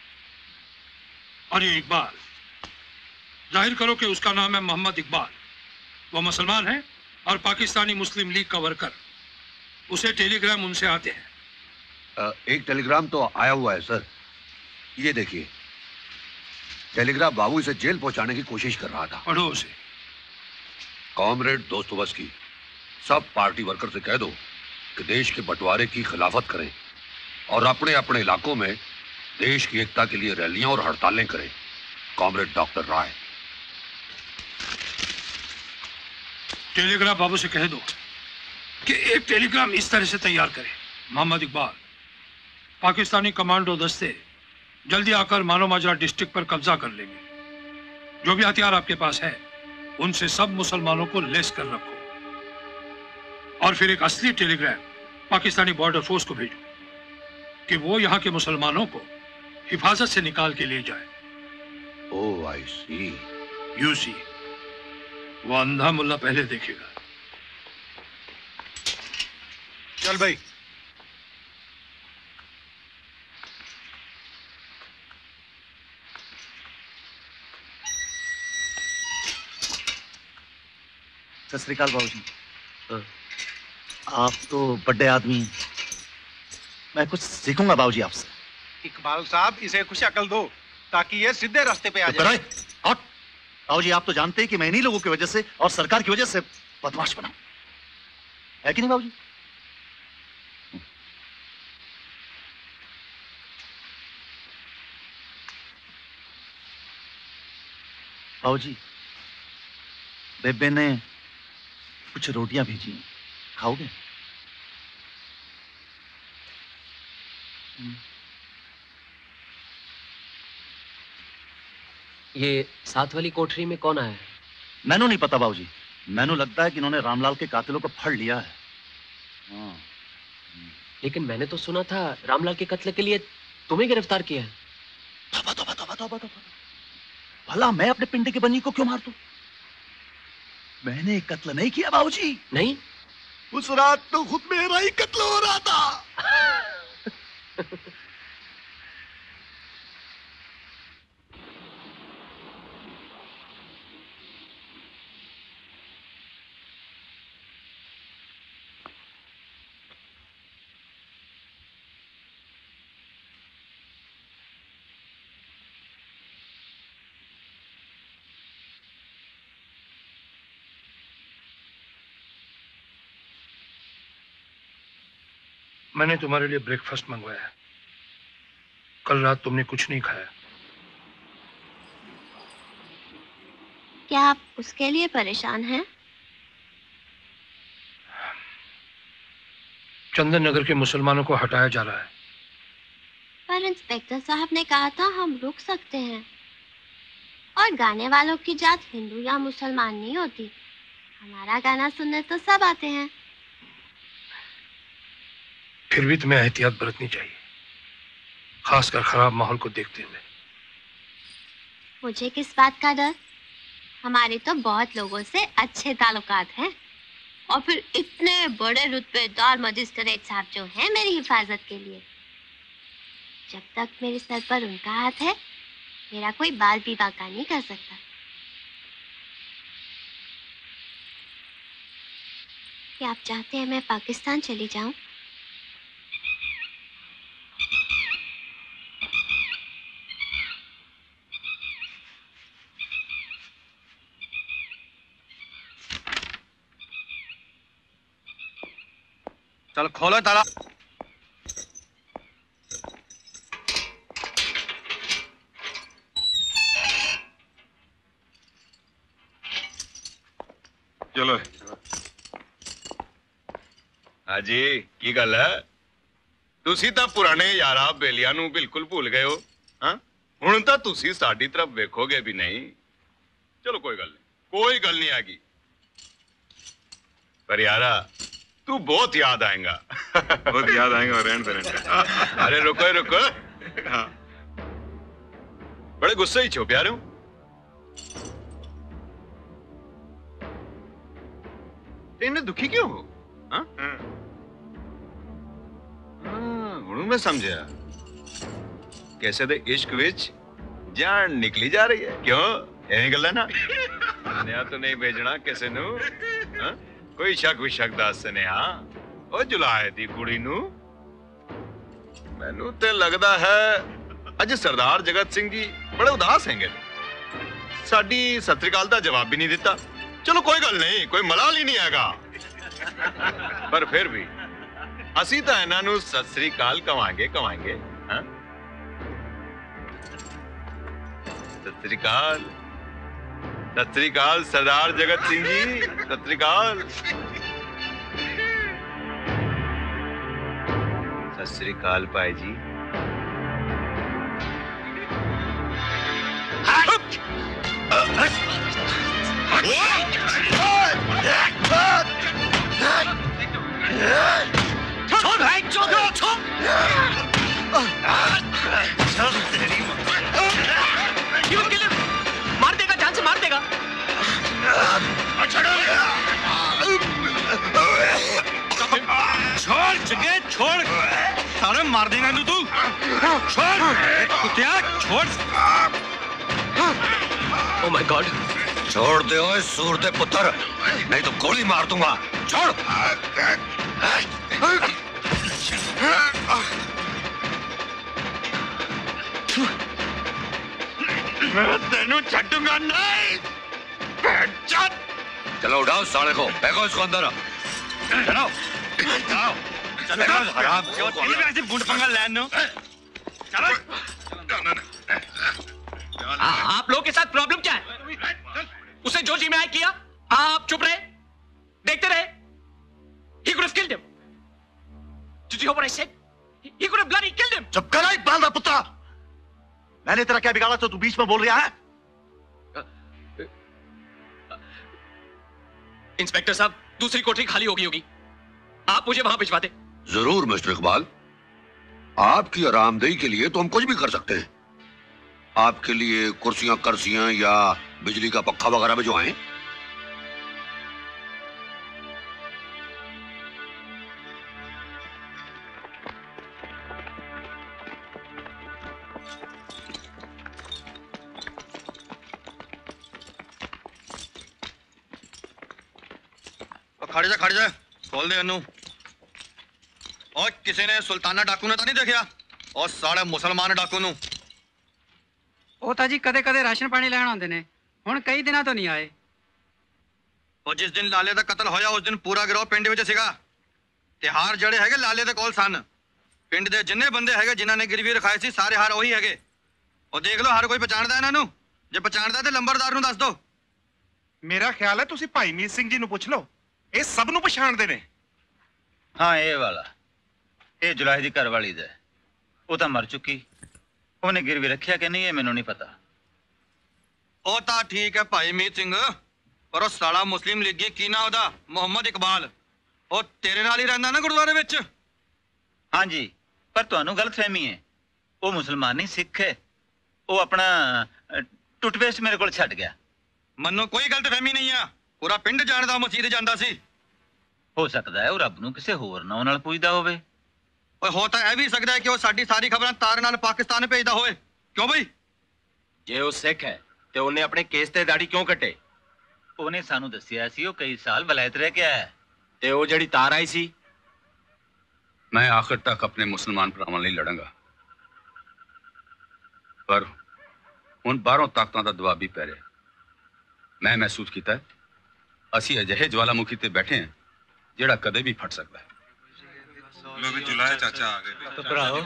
और ये इकबाल जाहिर करो कि उसका नाम है मोहम्मद इकबाल। वो मुसलमान है और पाकिस्तानी मुस्लिम लीग का वर्कर। उसे टेलीग्राम उनसे आते हैं। एक टेलीग्राम तो आया हुआ है सर, ये देखिए। टेलीग्राम बाबू इसे जेल पहुंचाने की कोशिश कर रहा था। पढ़ो उसे। कॉमरेड दोस्तोवस्की, सब पार्टी वर्कर से कह दो कि देश के बंटवारे की खिलाफत करें और अपने अपने इलाकों में देश की एकता के लिए रैलियां और हड़तालें करें। Comrade doctor Rai. टेलीग्राम बाबू से कह दो कि एक टेलीग्राम इस तरह से तैयार करें। मोहम्मद इकबाल, पाकिस्तानी कमांडो दस्ते जल्दी आकर मानो माजरा डिस्ट्रिक्ट पर कब्जा कर लेंगे। जो भी हथियार आपके पास है उनसे सब मुसलमानों को लेस कर रखो और फिर एक असली टेलीग्राम पाकिस्तानी बॉर्डर फोर्स को भेजो कि वो यहाँ के मुसलमानों को हिफाजत से निकाल के ले जाए। Oh I see. You see. वो अंधा मुल्ला पहले देखेगा। चल भाई। सत श्री अकाल बाबूजी। आप तो बड़े आदमी हैं। मैं कुछ सीखूंगा बाबूजी आपसे। इकबाल साहब इसे कुछ अकल दो ताकि ये सीधे रास्ते पे आ जाए। बाबूजी आप तो जानते हैं कि मैं इन्हीं लोगों की वजह से और सरकार की वजह से बदमाश बना, है कि नहीं बाबूजी? बाबूजी बेबे ने कुछ रोटियां भेजी, खाओगे? ये साथ वाली कोठरी में कौन आया है? मैनू नहीं पता बाबूजी। मैनू लगता है कि इन्होंने रामलाल के कातिलों को फड़ लिया है। हाँ। लेकिन मैंने तो सुना था रामलाल के कत्ल के लिए तुम्हें गिरफ्तार किया है। तौबा तौबा तौबा तौबा तौबा। भला मैं अपने पिंड के बनी को क्यों मार दूं? मैंने कत्ल नहीं किया बाबूजी। नहीं? उस रात तो खुद मेरा ही कत्ल हो रहा था। मैंने तुम्हारे लिए ब्रेकफास्ट मंगवाया है। कल रात तुमने कुछ नहीं खाया। क्या आप उसके लिए परेशान हैं? चंदन नगर के मुसलमानों को हटाया जा रहा है। पर इंस्पेक्टर साहब ने कहा था हम रुक सकते हैं। और गाने वालों की जात हिंदू या मुसलमान नहीं होती। हमारा गाना सुनने तो सब आते हैं। फिर भी तुम्हें एहतियात बरतनी चाहिए, खासकर खराब माहौल को देखते हुए। मुझे किस बात का डर? हमारे तो बहुत लोगों से अच्छे ताल्लुकात हैं। और फिर इतने बड़े रुतबेदार मजिस्ट्रेट साहब जो हैं मेरी हिफाजत के लिए। जब तक मेरे सर पर उनका हाथ है, मेरा कोई बाल भी बांका नहीं कर सकता। क्या आप चाहते हैं मैं पाकिस्तान चली जाऊं? चल खोलो ताला। चलो हाजी की गल है? तुसी तां पुराने यारा बेलिया नू बिल्कुल भूल गए हो। हाँ हुण तां तुसी साडी तरफ वेखोगे भी नहीं। चलो कोई गल नहीं आगी। पर यारा तू बहुत याद आएगा। बहुत याद आएगा। रहने दे। अरे रुको। हाँ। बड़े गुस्से ही छो प्यारे हो। इन्हें दुखी क्यों हो? हुण मैं समझा कैसे दे इश्क विच जान निकली जा रही है। क्यों एवें गल्लां ना सुनिया तो नहीं भेजना किसी नू। कोई शक विशक दस स्नेहा ओ जुलाए दी कुड़ी नू। मैनू ते लगदा है अज सरदार जगत सिंह जी बड़े उदास हैंगे। साडी सत श्री अकाल दा जवाब भी नहीं दिता। चलो कोई गल नहीं, कोई मलाल ही नहीं हैगा। पर फिर भी असी तो इन्हां नू सत श्री अकाल कवांगे। हाँ सत श्री अकाल सरदार जगत सिंह जी। सत श्री अकाल। सत श्री अकाल भाई जी। छोड़ भाई, छोड़। मार देगा, जान से मार देगा। छोड़ जगह, छोड़। सारे मार देगा तू। छोड़ कुत्तिया, छोड़। Oh my God. छोड़ दे ओए सूरते पुत्र, नहीं तो गोली मार दूंगा। छोड़। मैं तेनू छड्डूंगा नहीं। चलो उठाओ साले को, फेंको इसको अंदर। चलो ऐसे बूढ़ पंगा लैनो। आप लोगों के साथ प्रॉब्लम क्या है? उसे जो जी में आए किया, आप चुप रहे, देखते रहे। He could have killed him. Did you hear what I said? He could have bloody killed him. चुप कर आई बांदा पुत्रा। मैंने तेरा क्या बिगाड़ा तो तू बीच में बोल रहा है? इंस्पेक्टर साहब, दूसरी कोठरी खाली होगी। आप मुझे वहां भिजवा दे। जरूर मिस्टर इकबाल, आपकी आरामदेही के लिए तो हम कुछ भी कर सकते हैं। आपके लिए कुर्सियां कर्सियां या बिजली का पक्का वगैरह भिजवाएं? खड़ जा खोल दे इनू। और किसी ने सुल्ताना डाकू ने तो नहीं देखा और सारे मुसलमान डाकू नू। ਉਹ ਤਾਂ ਜੀ ਕਦੇ ਕਦੇ ਰਾਸ਼ਨ ਪਾਣੀ ਲੈਣ ਆਉਂਦੇ ਨੇ, ਹੁਣ ਕਈ ਦਿਨਾਂ ਤੋਂ ਨਹੀਂ ਆਏ। और जिस दिन लाले का कत्ल होया उस दिन पूरा गिरोह पिंड विच सीगा ते हार जड़े हैगे लाले दे कोल सन। पिंड दे जिन्ने बंदे हैगे जिन्हां ने गिरवी रखाए सी सारे हार वही हैगे। और देख लो हर कोई पहचानदा इन्हां नू, जे पहचानदा ते लंबरदार नू दस दो। मेरा ख्याल है तुसी भाई मीत सिंह जी नू पुछ लो, ये सब नू पछाणदे ने। हाँ ये वाला ये जुलाई दी घर वाली दा वो तो मर चुकी, ਉਹਨੇ गिरवी रखिया कि नहीं है मैनू नहीं पता। ਉਹ ਤਾਂ ਠੀਕ ਹੈ ਭਾਈ ਮੀਤ ਸਿੰਘ, ਪਰ ਉਹ ਸਾਲਾ ਮੁਸਲਿਮ ਲੀਗੀ ਕੀ ਨਾ ਉਹਦਾ ਮੁਹੰਮਦ ਇਕਬਾਲ, ਉਹ ਤੇਰੇ ਨਾਲ ਹੀ ਰਹਿੰਦਾ ਨਾ ਗੁਰਦੁਆਰੇ ਵਿੱਚ। हाँ जी पर ਤੁਹਾਨੂੰ ਗਲਤਫਹਿਮੀ ਹੈ, ਉਹ ਮੁਸਲਮਾਨ ਨਹੀਂ ਸਿੱਖ ਹੈ। ਉਹ ਆਪਣਾ ਟੁੱਟਪੇਸਟ ਮੇਰੇ ਕੋਲ ਛੱਡ ਗਿਆ। ਮੈਨੂੰ ਕੋਈ ਗਲਤਫਹਿਮੀ ਨਹੀਂ ਆ, ਪੂਰਾ ਪਿੰਡ ਜਾਣਦਾ ਮਸਜਿਦ ਜਾਂਦਾ ਸੀ। ਹੋ ਸਕਦਾ ਹੈ ਉਹ ਰੱਬ ਨੂੰ ਕਿਸੇ ਹੋਰ ਨਾਂ ਨਾਲ ਪੁੱਛਦਾ ਹੋਵੇ। ਓਏ ਹੋ ਤਾਂ ਇਹ ਵੀ ਸਕਦਾ ਹੈ ਕਿ ਉਹ ਸਾਡੀ ਸਾਰੀ ਖਬਰਾਂ ਤਾਰ ਨਾਲ ਪਾਕਿਸਤਾਨ ਭੇਜਦਾ ਹੋਵੇ। ਕਿਉਂ ਬਈ? ਜੇ ਉਹ ਸਿੱਖ ਹੈ ਤੇ ਉਹਨੇ ਆਪਣੇ ਕੇਸ ਤੇ ਦਾੜੀ ਕਿਉਂ ਕੱਟੇ? ਉਹਨੇ ਸਾਨੂੰ ਦੱਸਿਆ ਸੀ ਉਹ ਕਈ ਸਾਲ ਵਲਾਇਤ ਰਹਿ ਕੇ ਆਇਆ ਹੈ। ਤੇ ਉਹ ਜਿਹੜੀ ਤਾਰ ਆਈ ਸੀ? मैं आखिर तक अपने मुसलमान भरावां लई लड़ांगा, पर हुण बाहरों ताकतां दा दबाव भी पै रिहा। मैं महसूस कीता असीं अजिहे ज्वालामुखी ते बैठे हैं जिहड़ा कदे भी फट सकदा है। लो भी जुलाए चाचा आ गए। तो भराओ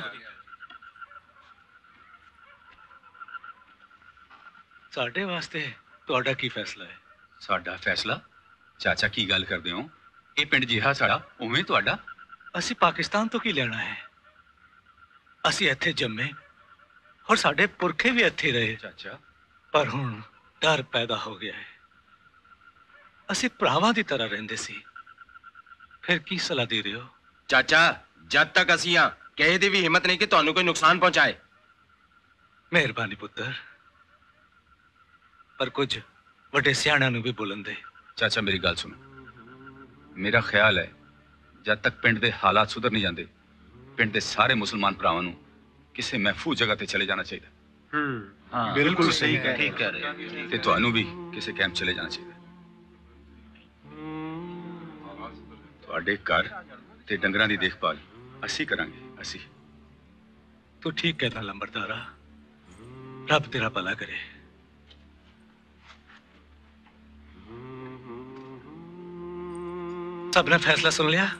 साडे वास्ते तुहाडा की फैसला है? साडा फैसला? चाचा की गल करदे हो? ये पिंड जिहा साडा उवें तुहाडा। ਅਸੀਂ ਪਾਕਿਸਤਾਨ ਤੋਂ ਕੀ ਲੈਣਾ ਹੈ? ਅਸੀਂ ਇੱਥੇ ਜੰਮੇ ਔਰ ਸਾਡੇ ਪੁਰਖੇ ਵੀ ਇੱਥੇ ਰਹੇ ਚਾਚਾ, ਪਰ ਹੁਣ ਡਰ ਪੈਦਾ ਹੋ ਗਿਆ ਹੈ। ਅਸੀਂ ਭਰਾਵਾਂ ਦੀ ਤਰ੍ਹਾਂ ਰਹਿੰਦੇ ਸੀ, ਫਿਰ ਕੀ ਸਲਾਹ ਦੇ ਰਹੇ ਹੋ? ਚਾਚਾ ਜਦ ਤੱਕ ਅਸੀਂ ਆ ਕਿਸੇ ਦੀ ਵੀ ਹਿੰਮਤ ਨਹੀਂ ਕਿ ਤੁਹਾਨੂੰ ਕੋਈ ਨੁਕਸਾਨ ਪਹੁੰਚਾਏ। ਮਿਹਰਬਾਨੀ ਪੁੱਤਰ, ਪਰ ਕੁਝ ਵੱਡੇ ਸਿਆਣਿਆਂ ਨੂੰ ਵੀ ਬੋਲਣ ਦੇ। ਚਾਚਾ ਮੇਰੀ ਗੱਲ ਸੁਣੋ, ਮੇਰਾ ਖਿਆਲ ਹੈ जब तक पिंड के हालात सुधर नहीं जाते पिंड के सारे मुसलमान भरावां नूं किसी महफूज जगह ते चले जाना चाहिए। हाँ बिल्कुल सही है, ठीक कह रहे हो। ते तुहानूं भी किसी कैंप चले जाना चाहिए। तुहाडे घर ते डंगरां दी देखभाल असीं करांगे। असीं तू ठीक कहता लंबरदारा, रब तेरा भला करे। सबने फैसला सुन लिया?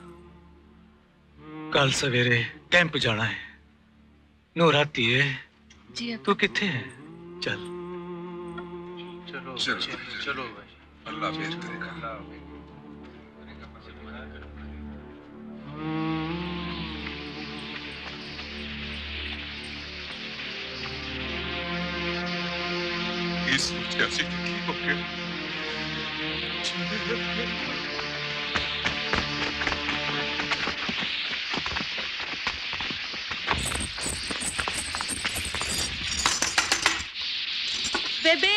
कल सवेरे कैंप जाना है। नूरा तीए जी तू किथे है? चल चलो चलो चलो भाई, अल्लाह खैर करेगा। इस जैसी तकलीफ के बेबे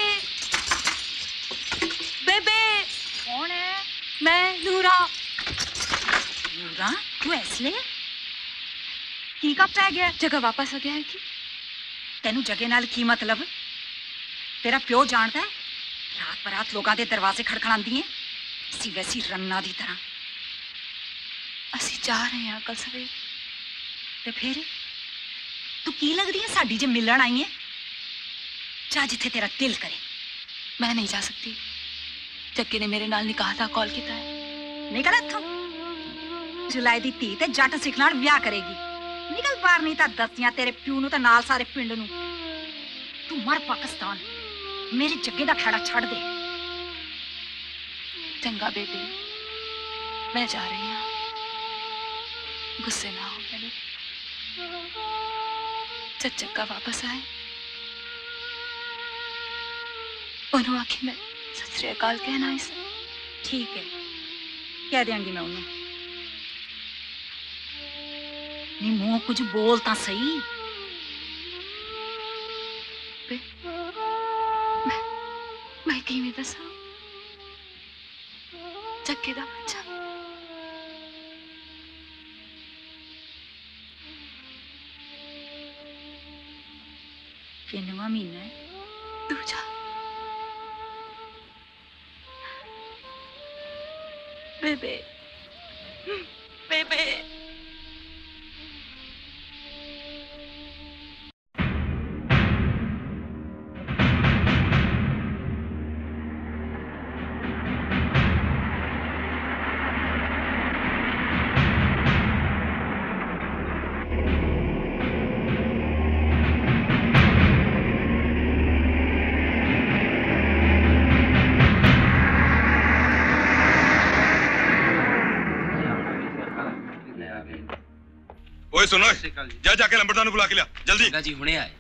बेबे कौन है? मैं नूरा। नूरा तू इसले की कब पै गया? जगह वापस आ गया है कि तेनू जगह नाल की मतलब? तेरा प्यो जानता है रात बरात लोगों के दरवाजे खड़खड़ांदी है सी वैसी रन्ना दी तरह। ਅਸੀਂ ਜਾ ਰਹੇ ਹਾਂ ਕੱਲ ਸਵੇਰੇ। ते फिर तू की लगदी है साडी जे मिलन आई है? जा जिथे तेरा दिल करे। मैं नहीं जा सकती, जग्गे ने मेरे नाल निकाह दा कॉल किया है। निकल इत्थों, जुलाई दी धी ते जट सिख नाल ब्याह करेगी। निकल बाहर, नहीं तां दसियां तेरे प्यू नूं ते नाल सारे पिंड नूं। तू मर पाकिस्तान, मेरे जग्गे दा खैड़ा छड़ दे। चंगा बेबे, मैं जा रही हूँ, गुस्से ना हो मेरे। जब जग्गा वापस आए उन्होंने आखिर मैं सत श्री अकाल कहना है सर। ठीक है, कह देंगी मैं उन्हें। नहीं मुंह कुछ बोल ता सही। बे कसम जग्गे दा बच्चा किन्नवा महीना है दूजा बेबे बेबे ओए सुनो, जा जाके लंबड़दार बुला के लिया जल्दी। जी हुणे आए।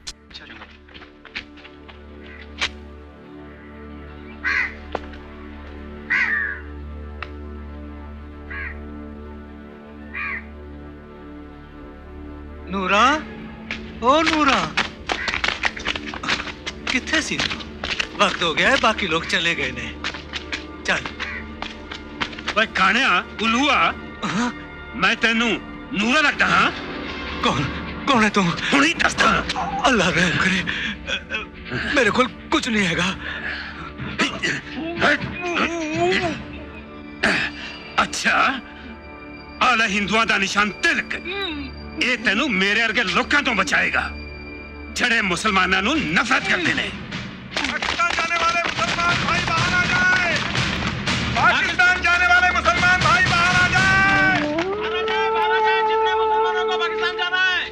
नूरा, ओ नूरा, किथे सी? वक्त हो गया है, बाकी लोग चले गए ने। चल। वे कान्या उलूआ, मैं तेनू नूरा लगता हाँ? कौन है तू? हुणी दसदा। अल्लाह रहम करे, मेरे को कुछ नहीं हैगा। अच्छा, आला हिंदुआ दा निशान तिलक ये तेनू मेरे अर्गे लोकां तो बचाएगा जड़े मुसलमानां नू नफरत करते ने। पाकिस्तान जाने वाले मुसलमान भाई बाहर आ जाए। जितने मुसलमानों को पाकिस्तान जाना है।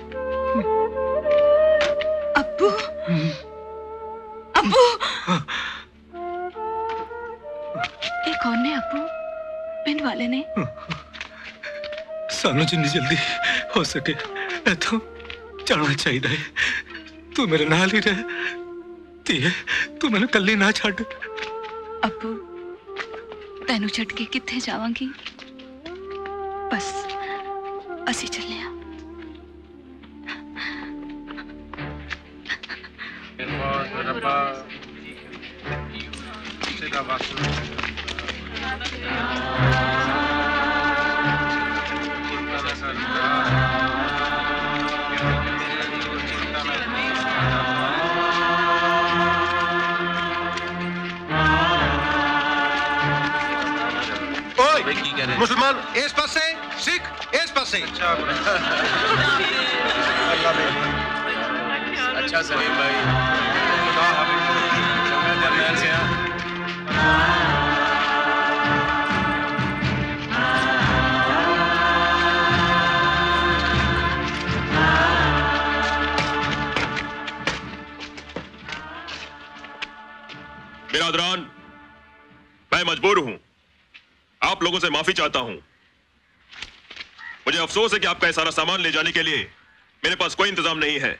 अब्बू, अब्बू, ये कौन है अब्बू? पिंड वाले ने? सानू जिन्नी जल्दी हो सके इथों जाना चाहिए। तू मेरे नाल ही रह धीए, तू मैनू कल्ली ना छड़। अब्बू तेनू छड़ के किथे जावांगी? बस असी चले आ। मुसलमान इस पासे, सिख इस पासे। अच्छा सलीम भाई, जर्नैल से बिरादरान, मैं मजबूर हूं, आप लोगों से माफी चाहता हूं। मुझे अफसोस है कि आपका यह सारा सामान ले जाने के लिए मेरे पास कोई इंतजाम नहीं है।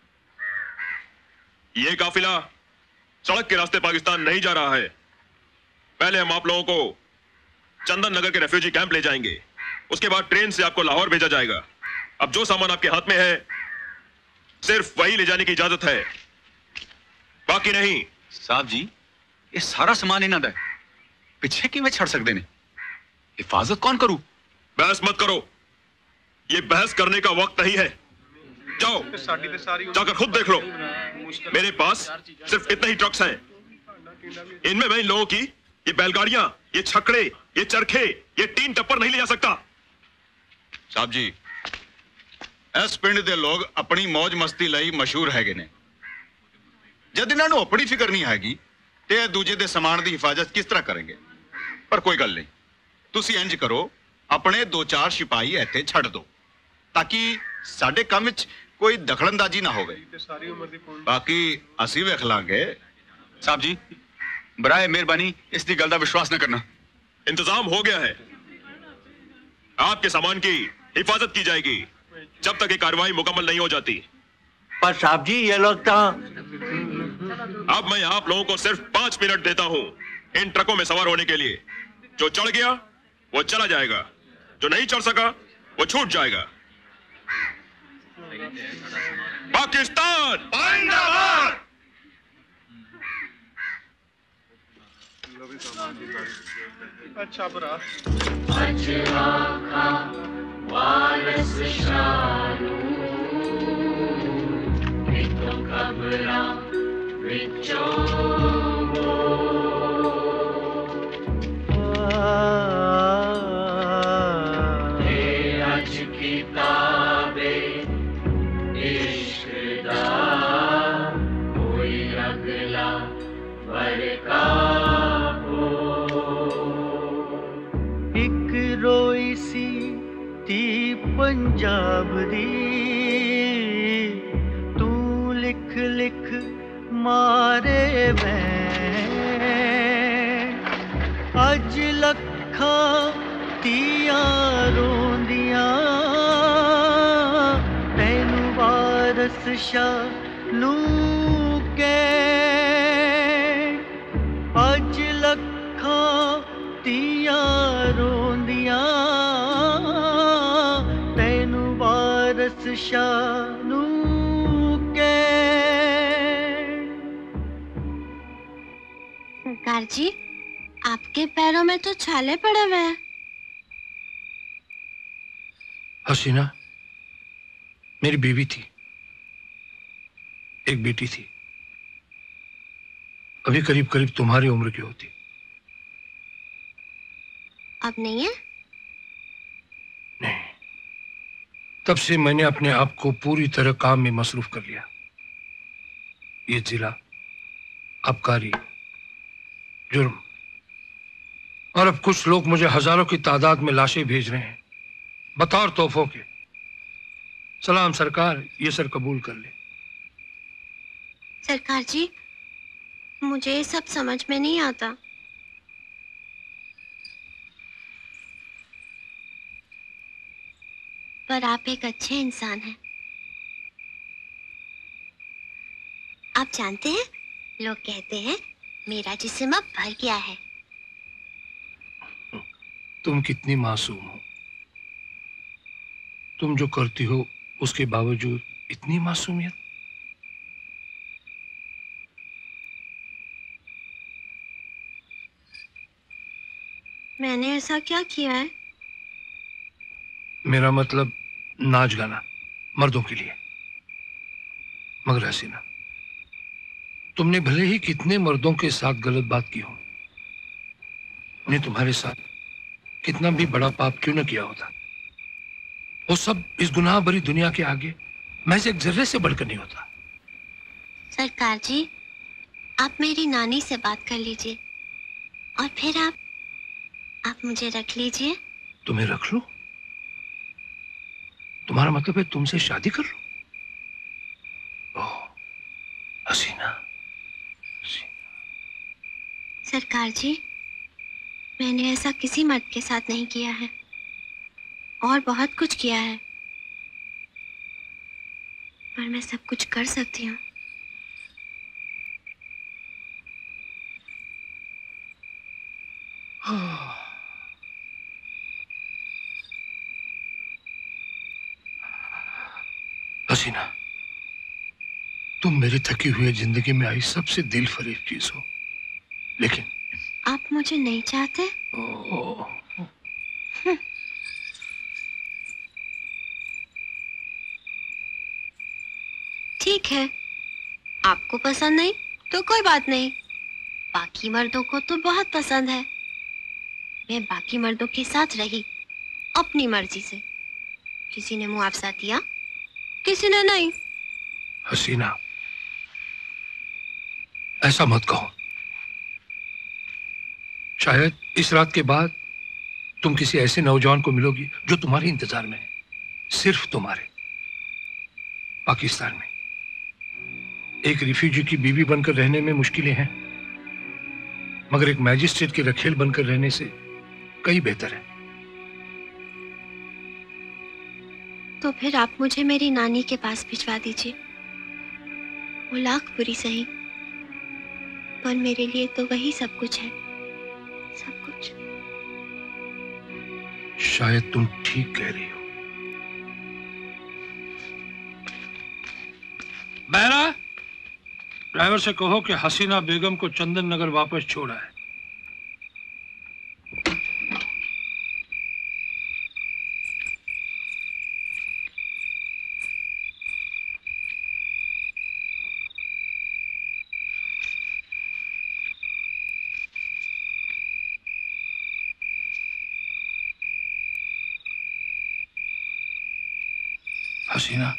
यह काफिला सड़क के रास्ते पाकिस्तान नहीं जा रहा है। पहले हम आप लोगों को चंदन नगर के रेफ्यूजी कैंप ले जाएंगे, उसके बाद ट्रेन से आपको लाहौर भेजा जाएगा। अब जो सामान आपके हाथ में है सिर्फ वही ले जाने की इजाजत है, बाकी नहीं। साहब जी, ये सारा सामान इन्हां दा पिछे किवें छड़ सकते ने? हिफाजत कौन करू? बहस मत करो, ये बहस करने का वक्त नहीं है। जाओ जाकर खुद देख लो। मेरे पास सिर्फ इतने ही ट्रक्स हैं, इनमें मैं इन लोगों की ये बैलगाड़ियां, ये छकड़े, ये चरखे, ये टीन टप्पर नहीं ले जा सकता। साहब जी, इस पिंड दे लोग अपनी मौज मस्ती लई मशहूर हैगे ने। जद इन्हां नूं अपनी फिक्र नहीं हैगी ते दूजे दे समान दी हिफाजत किस तरह करेंगे? पर कोई गल नहीं, तुसी इंज करो, अपने 2-4 सिपाही इत्थे छड़ दो ताकि साडे काम विच कोई दखलंदाजी ना होवे। बाकी असी वेख लांगे। साहब जी, बराए मेहरबानी इस दी गल दा विश्वास न करना। इंतजाम हो गया है, आपके सामान की हिफाजत की जाएगी जब तक ये कार्रवाई मुकम्मल नहीं हो जाती। पर साहब जी, ये लोग तो अब मैं आप लोगों को सिर्फ 5 मिनट देता हूं इन ट्रकों में सवार होने के लिए। जो चढ़ गया वो चला जाएगा, जो नहीं चढ़ सका वो छूट जाएगा। पाकिस्तान जिंदाबाद। अच्छा बुरा एक रोई सी ती पंजाब दी तू लिख लिख मारे मैं अज लखा तिया रोंदियां तैनू वारस शाह नू कै अज लखा तिया रोंदियां तैनू वारस शाह नू कै सरकार जी, आपके पैरों में तो छाले पड़े हुए हैं। हसीना मेरी बीवी थी, एक बेटी थी, अभी करीब करीब तुम्हारी उम्र की होती। अब नहीं है? नहीं, तब से मैंने अपने आप को पूरी तरह काम में मसरूफ कर लिया। ये जिला, आबकारी, जुर्म, और अब कुछ लोग मुझे हजारों की तादाद में लाशें भेज रहे हैं बतौर तोहफों के। सलाम सरकार, ये सर कबूल कर ले। सरकार जी, मुझे ये सब समझ में नहीं आता। पर आप एक अच्छे इंसान हैं। आप जानते हैं, लोग कहते हैं मेरा जिस्म अब भर गया है। तुम कितनी मासूम हो, तुम जो करती हो उसके बावजूद इतनी मासूमियत। मैंने ऐसा क्या किया है? मेरा मतलब नाच गाना मर्दों के लिए। मगर हसीना, तुमने भले ही कितने मर्दों के साथ गलत बात की हो, ने तुम्हारे साथ कितना भी बड़ा पाप क्यों न किया होता, वो सब इस गुनाह भरी दुनिया के आगे महज एक जर्रे से बढ़कर नहीं होता। सरकार जी, आप मेरी नानी से बात कर लीजिए और फिर आप मुझे रख लीजिए। तुम्हें रख लूं? तुम्हारा मतलब है तुमसे शादी कर लूं? ओह हसीना। सरकार जी, मैंने ऐसा किसी मर्द के साथ नहीं किया है और बहुत कुछ किया है, पर मैं सब कुछ कर सकती हूँ। हसीना, तुम मेरी थकी हुई जिंदगी में आई सबसे दिल फरेब चीज हो, लेकिन आप मुझे नहीं चाहते? ठीक है, आपको पसंद नहीं तो कोई बात नहीं, बाकी मर्दों को तो बहुत पसंद है। मैं बाकी मर्दों के साथ रही अपनी मर्जी से। किसी ने मुआवजा दिया, किसी ने नहीं। हसीना, ऐसा मत कहो। शायद इस रात के बाद तुम किसी ऐसे नौजवान को मिलोगी जो तुम्हारे इंतजार में है, सिर्फ तुम्हारे। पाकिस्तान में एक रिफ्यूजी की बीवी बनकर रहने में मुश्किलें हैं, मगर एक मैजिस्ट्रेट की रखेल बनकर रहने से कई बेहतर है। तो फिर आप मुझे मेरी नानी के पास भिजवा दीजिए। वो लाख बुरी सही, पर मेरे लिए तो वही सब कुछ है, सब कुछ। शायद तुम ठीक कह रही हो। बहरा, ड्राइवर से कहो कि हसीना बेगम को चंदन नगर वापस छोड़ा है। हसीना,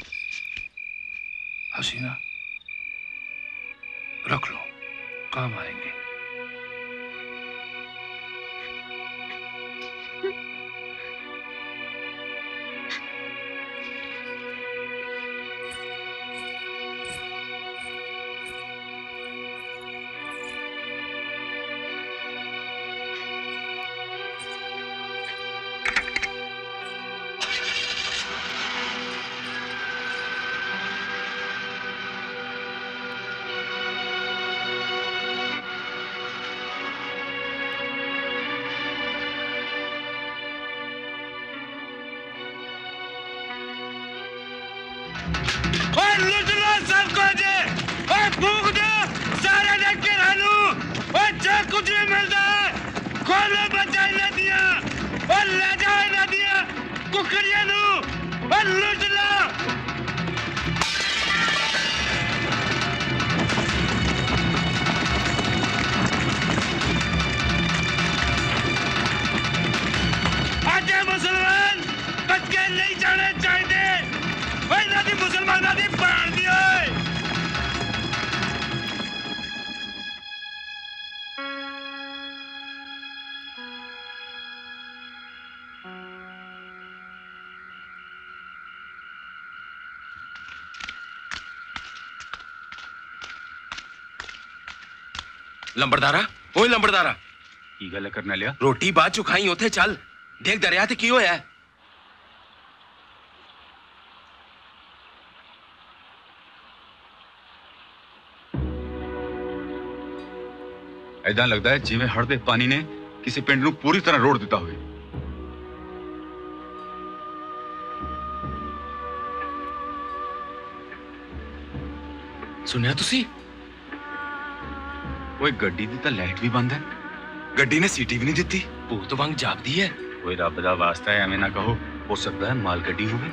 हसीना रख लो, काम आएंगे। लंबरदारा, ओए लंबरदारा, की गल करना लिया? रोटी बात चुखाई उथे चल, देख दरिया ते की होया है। ऐदा लगता है जिवें हड़ दे पानी ने किसी पिंड नूं पूरी तरह रोड़ दिता होवे। सुनिया तुसी? ओए गड्डी दी तां लाइट भी बंद है, गड्डी ने सीटी भी नहीं दिती, भूत वांग जागदी है। ओए रब दा वास्ता है, एवें ना कहो, हो सकता है माल गड्डी होवे।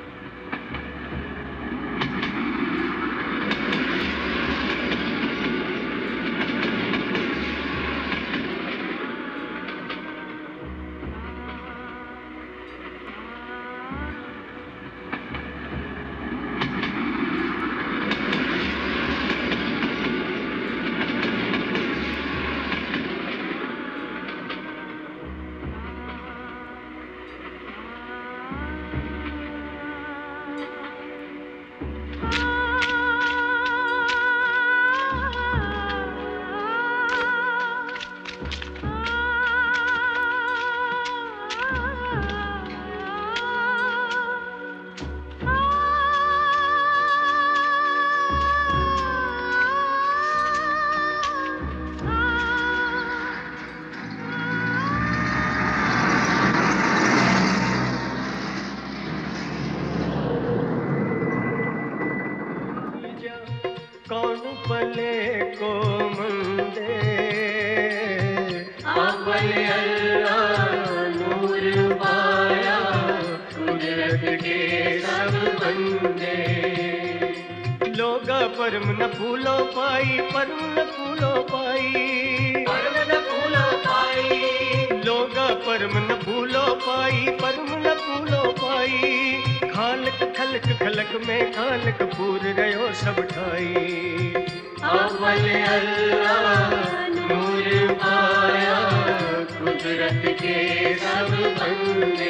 परम न फूलो पाई, परम न फूलो पाई, परम न फूलो पाई, लोगा परम न फूलो पाई, परम न फूलो पाई। खालक खलक खलक में खालक पूर रहो सब ठाई। अव्वल अल्लाह नूर पाया, कुदरत के सब बंदे।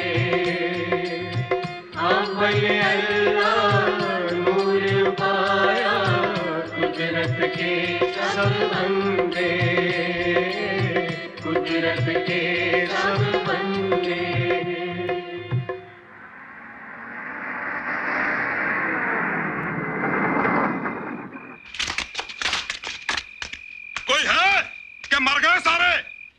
अव्वल अल्लाह नूर पाया, कुदरत के सब बंदे, कुदरत के सब बंदे। कोई है कि मर गए सारे?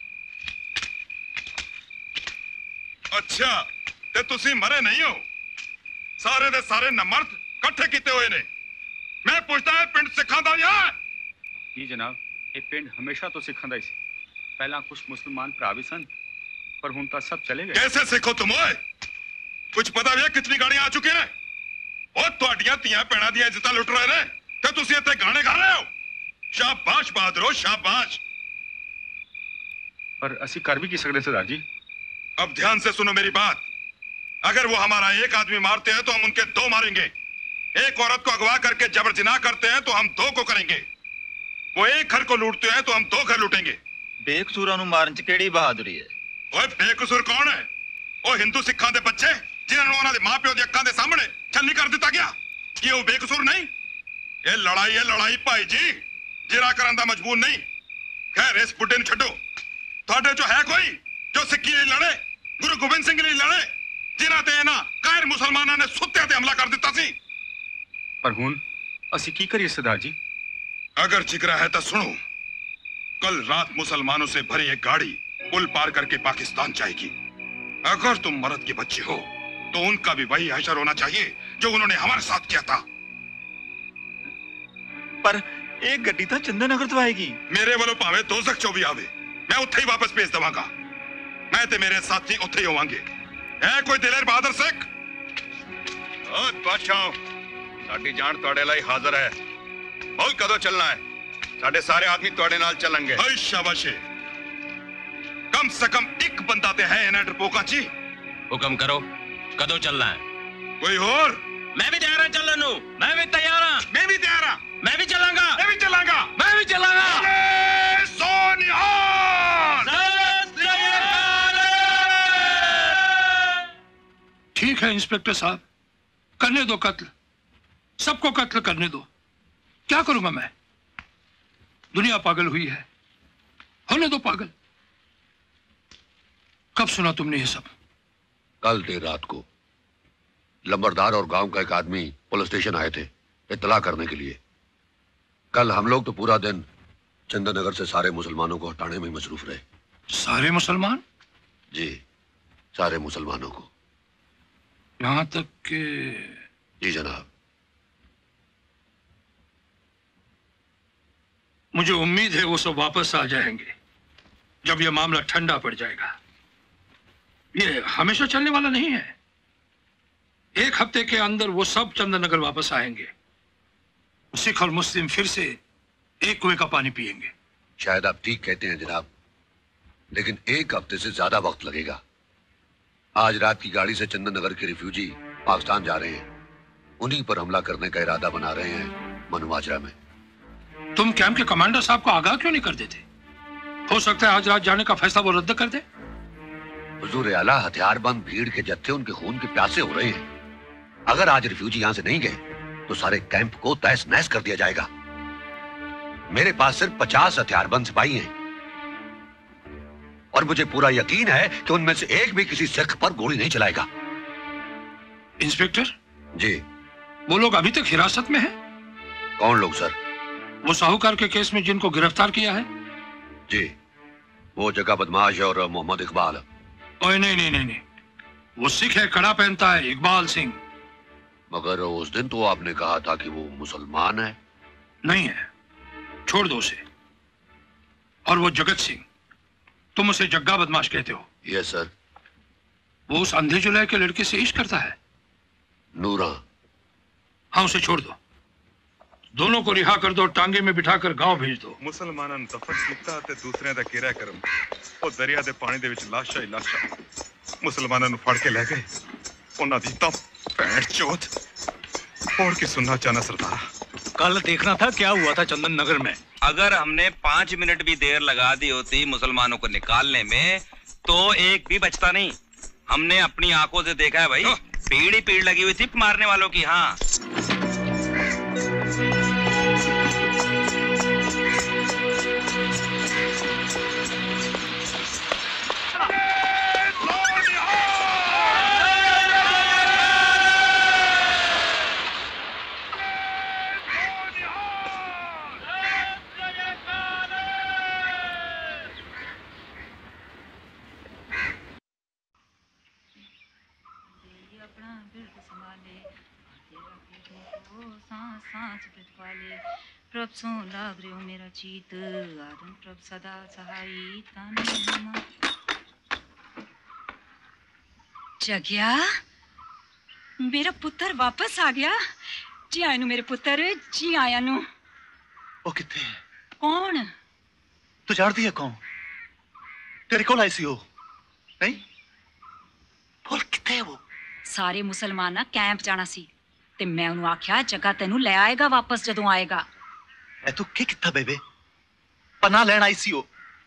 अच्छा, ते तुसी मरे नहीं हो, सारे दे सारे नमर्द कट्ठे किते हुए ने। मैं पूछता है पिंड सिखां दा या? जी जनाब, ये पिंड हमेशा तो सिखां दा ही सी। पहला कुछ मुसलमान भरा भी सन, पर हुण तां सब चले गए। कैसे सिखो तुम ओए? कुछ पता भी है कितनी गाड़ियां आ चुकी ने? ओ तुहाडियां धीआं भैणां दी इज्जतां लुट रहे ने ते तुसी इत्थे गाने गा रहे हो? शाबाश बहादुरो, शाबाश। पर असी कर भी की सकदे सरदार जी? अब ध्यान से सुनो मेरी बात। अगर वो हमारा एक आदमी मारते हैं तो हम उनके 2 मारेंगे। एक औरत को अगवा करके जबर जिना करते हैं तो हम 2 को करेंगे। वो एक घर को लूटते हैं तो हम 2 घर लूटेंगे। बेकसूरां नूं मारन च केड़ी बहादुरी है? ओए बेकसूर कौन है? ਉਹ ਹਿੰਦੂ ਸਿੱਖਾਂ ਦੇ ਬੱਚੇ ਜਿਨ੍ਹਾਂ ਨੂੰ ਉਹਨਾਂ ਦੇ ਮਾਪਿਓ ਦੀ ਅੱਖਾਂ ਦੇ ਸਾਹਮਣੇ ਛੰਨੀ ਕਰ ਦਿੱਤਾ ਗਿਆ, ਕੀ ਉਹ ਬੇਕਸੂਰ ਨਹੀਂ? ਇਹ ਲੜਾਈ ਹੈ ਲੜਾਈ ਭਾਈ ਜੀ, ਜਿਰਾ ਕਰਨ ਦਾ ਮਜਬੂਰ ਨਹੀਂ। ਖੈਰ ਇਸ ਬੁੱਢੇ ਨੂੰ ਛੱਡੋ। ਤੁਹਾਡੇ ਚੋਂ ਹੈ ਕੋਈ ਜੋ ਸਿੱਖੀ ਲਈ ਲੜੇ, ਗੁਰੂ ਗੋਬਿੰਦ ਸਿੰਘ ਲਈ ਲੜੇ, ਜਿਨ੍ਹਾਂ ਤੇ ਇਹਨਾਂ ਕਾਇਰ ਮੁਸਲਮਾਨਾਂ ਨੇ ਸੁੱਤਿਆਂ ਤੇ ਹਮਲਾ ਕਰ ਦਿੱਤਾ ਸੀ? पर हुण असी की करिए सरदार जी? अगर जिगरा है तो सुनो, कल रात मुसलमानों से भरी एक गाड़ी पुल पार करके पाकिस्तान जाएगी। अगर तुम मर्द के बच्चे हो तो उनका भी वही हशर होना चाहिए जो उन्होंने हमारे साथ किया था। पर एक गड्डी तो चंदन नगर तो आएगी। मेरे वालों भावे दोजख चो भी आवे, मैं उत्थे ही वापस भेज देवांगा। मैं ते मेरे साथी उत्थे ही होवांगे। है कोई दिलेर बहादुर सिख? बादशाह, साडी जान तुहाडे लई हाजिर है। बोल कदों चलना है? साडे सारे आदमी तुहाडे नाल चलेंगे। हाय शाबाशे, कम से कम एक बंदा ते है इन्हां डरपोकां च। हुक्म करो, कदों चलना है? कोई और? मैं भी तैयार हां चलण नूं। मैं भी तैयार हां। मैं भी तैयार हां। मैं भी चलांगा। मैं भी चलांगा। मैं भी चलांगा। सोनिहाल। ठीक है इंस्पेक्टर साहब, करने दो कत्ल, सबको कत्ल करने दो। क्या करूंगा मैं? दुनिया पागल हुई है, होने दो पागल। कब सुना तुमने ये सब? कल देर रात को लंबरदार और गांव का एक आदमी पुलिस स्टेशन आए थे इत्तला करने के लिए। कल हम लोग तो पूरा दिन चंदननगर से सारे मुसलमानों को हटाने में मसरूफ रहे। सारे मुसलमान? जी, सारे मुसलमानों को। यहां तक कि? जी जनाब। मुझे उम्मीद है वो सब वापस आ जाएंगे जब ये मामला ठंडा पड़ जाएगा। ये हमेशा चलने वाला नहीं है। 1 हफ्ते के अंदर वो सब चंदननगर वापस आएंगे। सिख और मुस्लिम फिर से एक कुएं का पानी पिएंगे। शायद आप ठीक कहते हैं जनाब, लेकिन 1 हफ्ते से ज्यादा वक्त लगेगा। आज रात की गाड़ी से चंदननगर के रिफ्यूजी पाकिस्तान जा रहे हैं। उन्हीं पर हमला करने का इरादा बना रहे हैं मनुमाजरा में। तुम कैंप के कमांडर साहब को आगाह क्यों नहीं कर देते? हो सकता है आज रात जाने का फैसला वो रद्द कर दे। हुजूर आला, हथियारबंद भीड़ के जत्थे उनके खून के प्यासे हो रहे हैं। अगर आज रिफ्यूजी यहां से नहीं गए तो सारे कैंप को तहस नहस कर दिया जाएगा। मेरे पास सिर्फ 50 हथियारबंद सिपाही हैं और मुझे पूरा यकीन है कि उनमें से एक भी किसी सिख पर गोली नहीं चलाएगा। इंस्पेक्टर जी। वो लोग अभी तक हिरासत में हैं? कौन लोग सर? वो साहूकार के केस में जिनको गिरफ्तार किया है। जी, वो जगह बदमाश और मोहम्मद इकबाल। ओए नहीं, वो सिख है, कड़ा पहनता है, इकबाल सिंह। मगर उस दिन तो आपने कहा था कि वो मुसलमान है। नहीं है, छोड़ दो उसे। और वो जगत सिंह, तुम उसे जग्गा बदमाश कहते हो। Yes sir. वो उस अंधे जुलाई के लड़के से इश्क करता है, नूरा। हाँ, उसे छोड़ दो। दोनों को रिहा कर दो, टांगे में बिठाकर गांव भेज दो। मुसलमानां ਨੂੰ ਦਫਨ ਕੀਤਾ ਤੇ ਦੂਸਰਿਆਂ ਦਾ ਕਿਰਿਆ ਕਰਮ ਉਹ ਦਰਿਆ ਦੇ ਪਾਣੀ ਦੇ ਵਿੱਚ ਲਾਸ਼ਾਂ ਹੀ ਲਾਸ਼ਾਂ ਮੁਸਲਮਾਨਾਂ ਨੂੰ ਫੜ ਕੇ ਲੈ ਗਏ। ਉਹਨਾਂ ਦੀ ਤਾਂ ਭੈਣ ਚੋਦ और की सुनना चाहना सरदार? कल देखना था क्या हुआ था चंदननगर में। अगर हमने 5 मिनट भी देर लगा दी होती मुसलमानों को निकालने में तो एक भी बचता नहीं। हमने अपनी आंखों से देखा है भाई, भीड़ ही भीड़ लगी हुई थी मारने वालों की। हाँ, प्रभ सो लाग रहो मेरा चीत, आदन प्रभ सदा सहाई तन। जगिया, मेरा पुत्र वापस आ गया। जी आया नु मेरे पुत्र, जी आया नु। वो किथे? कौन? तू जानती है कौन? तेरे को आई सी हो नहीं? बोल किथे है वो? सारे मुसलमान ना कैंप जाना सी ते मैं उन्होंने आख्या जगह तेनू ले आएगा वापस जदों आएगा। मैं तू की कितना बेबे पना लेना आई सी हो।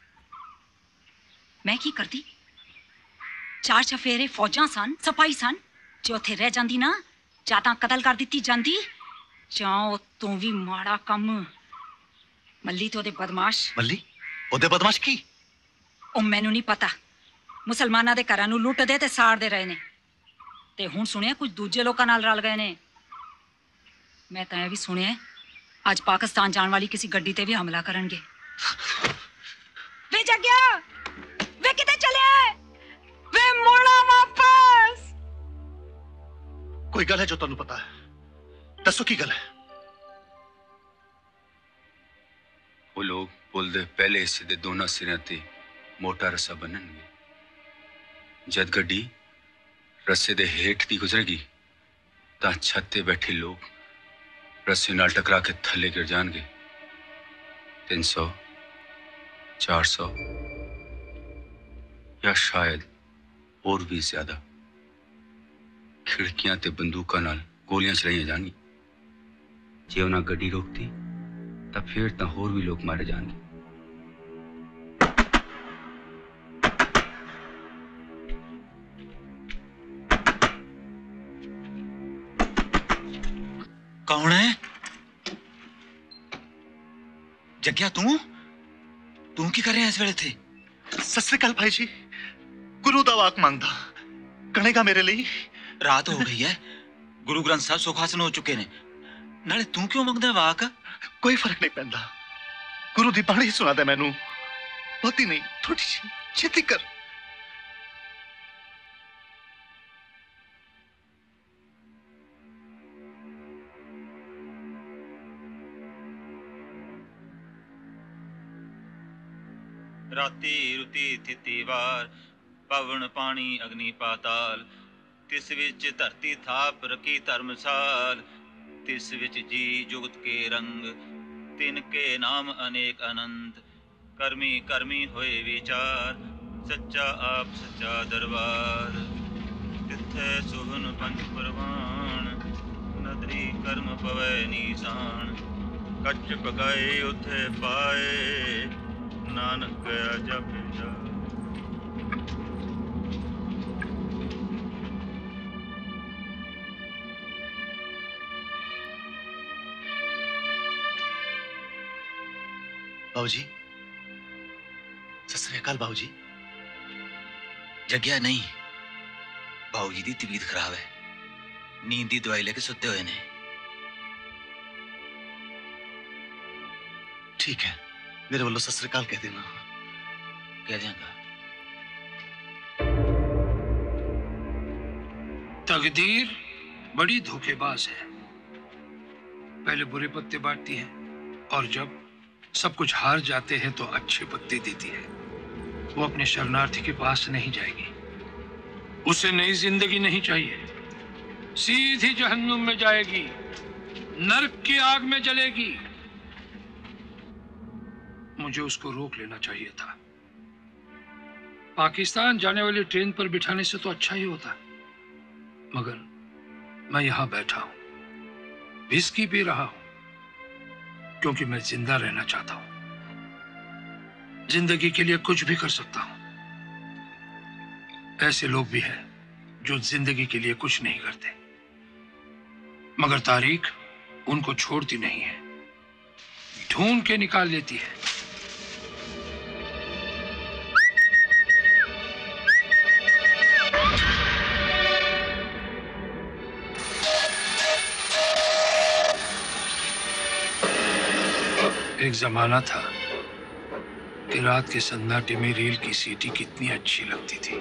मैं की करती? 4 चफेरे फौजां सन, सपाई सन, जो उथे रह जांदी ना जां तां कतल कर दित्ती जांदी जां तू भी माड़ा कम। मल्ली तो ओदे बदमाश। मल्ली ओदे बदमाश की? ओ मैनू नहीं पता। मुसलमाना दे घरां नू लुट दे ते साड़ दे रहे ने ते हुण सुनिया कुछ दूजे लोकां नाल रल गए ने। मैं तां भी सुनिया आज पाकिस्तान जाने वाली किसी गड्डी ते भी हमला करनगे। वे जग्या वे किते चले वे मोड़ा वापस। कोई गल है जो तुहानू पता है? दसो की गल है? वो लोग पुल दे पहले हिस्से दे दोनों सिरों ते मोटा रस्सा बन्नणगे। जद गड्डी रस्से दे हेठ दी गुजरेगी तां छत ते बैठे लोग रस्से नाल टकरा के थल्ले गिर जाणगे। 300 400 या शायद और भी ज्यादा खिड़कियां ते बंदूकां नाल गोलियां चलाईयां जाणगी। जे उन्हां गड्डी रोकती तां फिर तां होर भी लोग मारे जाणगे। कौन है? जग्या तू की कर रहे हैं इस वेले थे? सत श्री अकाल भाई जी। गुरु दा वाक मांगदा कणेगा मेरे लिए। रात हो गई है, गुरु ग्रंथ साहब सुखासन हो चुके ने, नाले तू क्यों मंगदा वाक? कोई फर्क नहीं पैंदा, गुरु दी बाणी सुना दे मैनू। बहुती नहीं, थोड़ी सी छेती कर। राती रुती थिति वार पवन पानी अग्नि पाताल, तिस विच धरती थाप रखी धर्मसाल, तिस विच जी जुगत के रंग, तिनके नाम अनेक अनंत, कर्मी कर्मी होए विचार, सच्चा आप सच्चा दरबार, तिथे सुहन पंच परवान, नदरी कर्म पवै निशान, कच्च पकाए उथे पाए, नानक गया जब जा। बाबूजी, सत श्री अकाल बाबूजी। जग्या नहीं, बाबूजी दी तबीयत खराब है, नींद दी दवाई लेके सुते हुए ने। ठीक है, मेरे वालों सत श्री अकाल कह देना। कह देंगा। तकदीर बड़ी धोखेबाज है। पहले बुरे पत्ते बांटती है और जब सब कुछ हार जाते हैं तो अच्छे पत्ते देती है। वो अपने शरणार्थी के पास नहीं जाएगी, उसे नई जिंदगी नहीं चाहिए, सीधी जहन्नुम में जाएगी, नरक की आग में जलेगी। मुझे उसको रोक लेना चाहिए था। पाकिस्तान जाने वाली ट्रेन पर बिठाने से तो अच्छा ही होता, मगर मैं यहां बैठा हूं, विस्की पी रहा हूं, क्योंकि मैं जिंदा रहना चाहता हूं। जिंदगी के लिए कुछ भी कर सकता हूं। ऐसे लोग भी हैं जो जिंदगी के लिए कुछ नहीं करते, मगर तारीख उनको छोड़ती नहीं है, ढूंढ के निकाल लेती है। एक जमाना था कि रात के सन्नाटे में रेल की सीटी कितनी अच्छी लगती थी।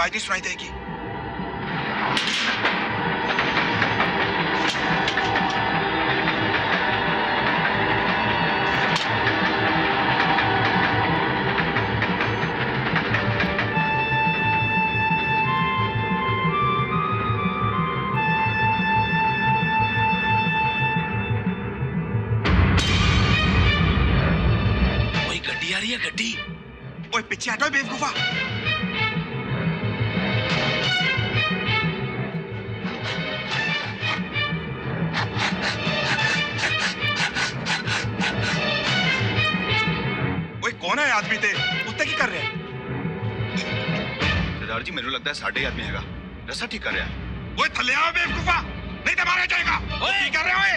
आवाज नहीं सुनाई देगी। गड्डी आ रही है, गड्डी। ओए पीछे हटो बेवकूफा। ओए कौन है आदमी ते उत्ते की कर रहे हैं? सरदार जी मेनू लगता है साढ़े आदमी हैगा, रस्सा ठीक कर रहा है। ओए थल्ले आओ बेवकूफा, नहीं तो मारा जाएगा। ओए की कर रहे हो?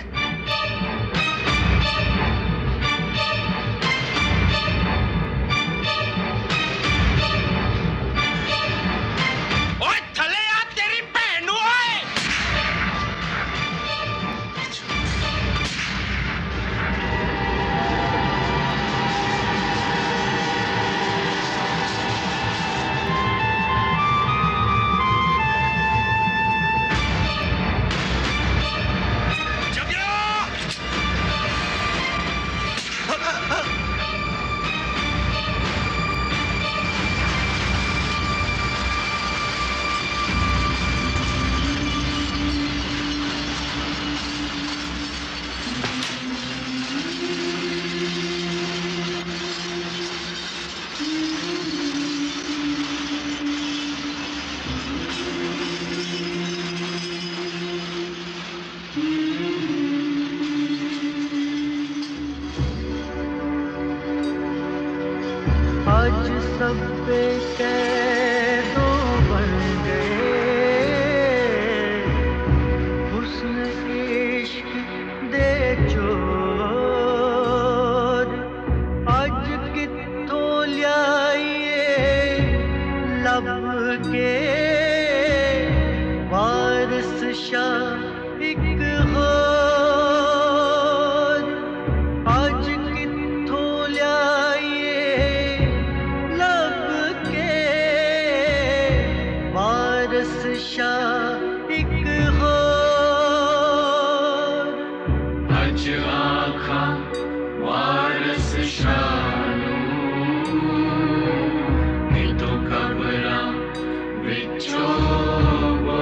आज सब बेकैदों बन गए, हुस्न इश्क दे चोर। आज कित्थों ल्याइए लब के वारिस शाह एक होर। आज कित्थों ल्याइए लब के वारिस शाह एक होर। अज आखा वारिस शानू नी तो कबरा विचों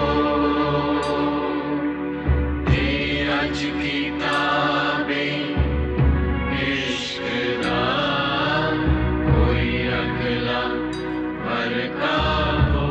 ते अज किताबे इश्क दा कोई अगला वर्का हो।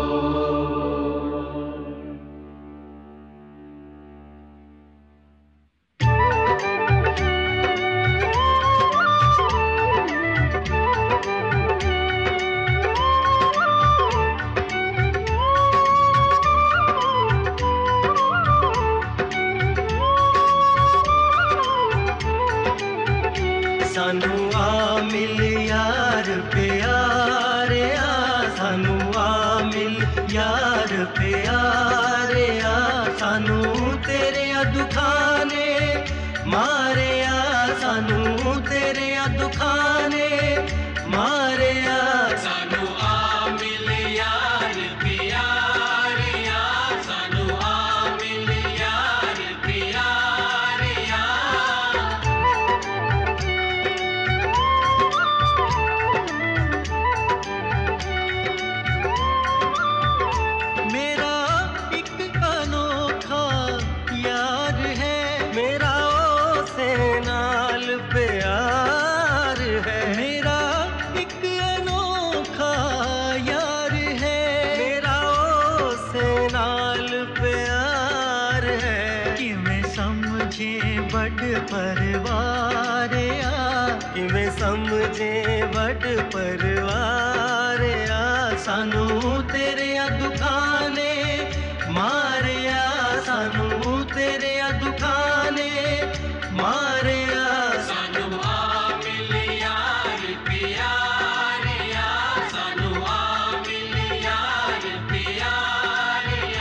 सानू आ मिल यार प्यारे आ, सानू आ मिल यार प्यारे आ। सानू तेरे दुखाने मारे आ, सानू तेरे दुखाने मारे आ। सानू आ मिल यार प्यारे आ, सानू आ मिल यार प्यारे आ। मेरा एक अनोखा यार है, मेरा से नाल प्यार है। मेरा एक अनोखा यार है, मेरा से नाल प्यार है। कि मैं समझे बड़ परवार आ, कि मैं समझे बड़ परवार आ। सानू तेरे दुखाने मारे आ, सानू तेरे दुखाने मारे आ। सानू आ मिल यार प्यारे आ, सानू आ मिल यार प्यारे आ।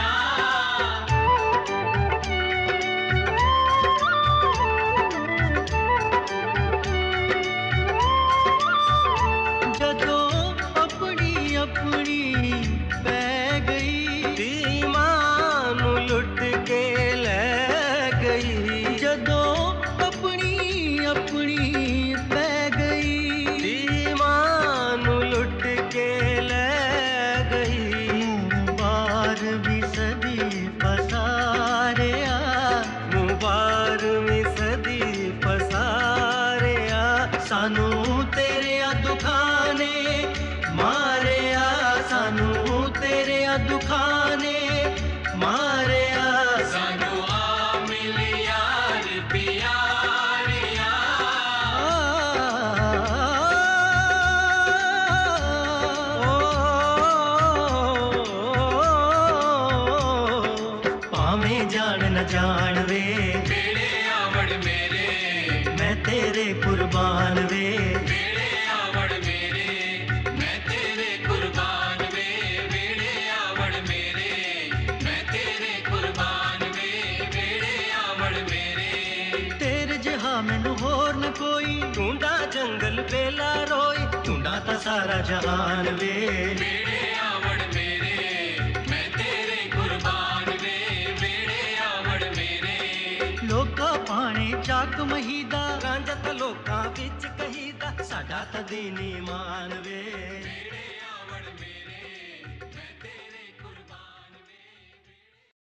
जदों अपनी अपनी जान न जान वे बेड़े आवड़ मेरे मैं तेरे कुर्बान वे बेड़े आवड़ मेरे मैं तेरे कुर्बान वे बेड़े आवड़ मेरे मैं तेरे कुर्बान वे बेड़े आवड़ मेरे तेरे जहा मैनू होर न कोई ढूंढा जंगल बेला रोई ढूंढा ता सारा जहान वे बेड़े आवड़ मेरे मैं तेरे कुर्बान वे बेड़े आवड़ मेरे लोका पाने जाग महीदा रांझा ता लोका विच कहीदा साडा ता दीन ईमान वे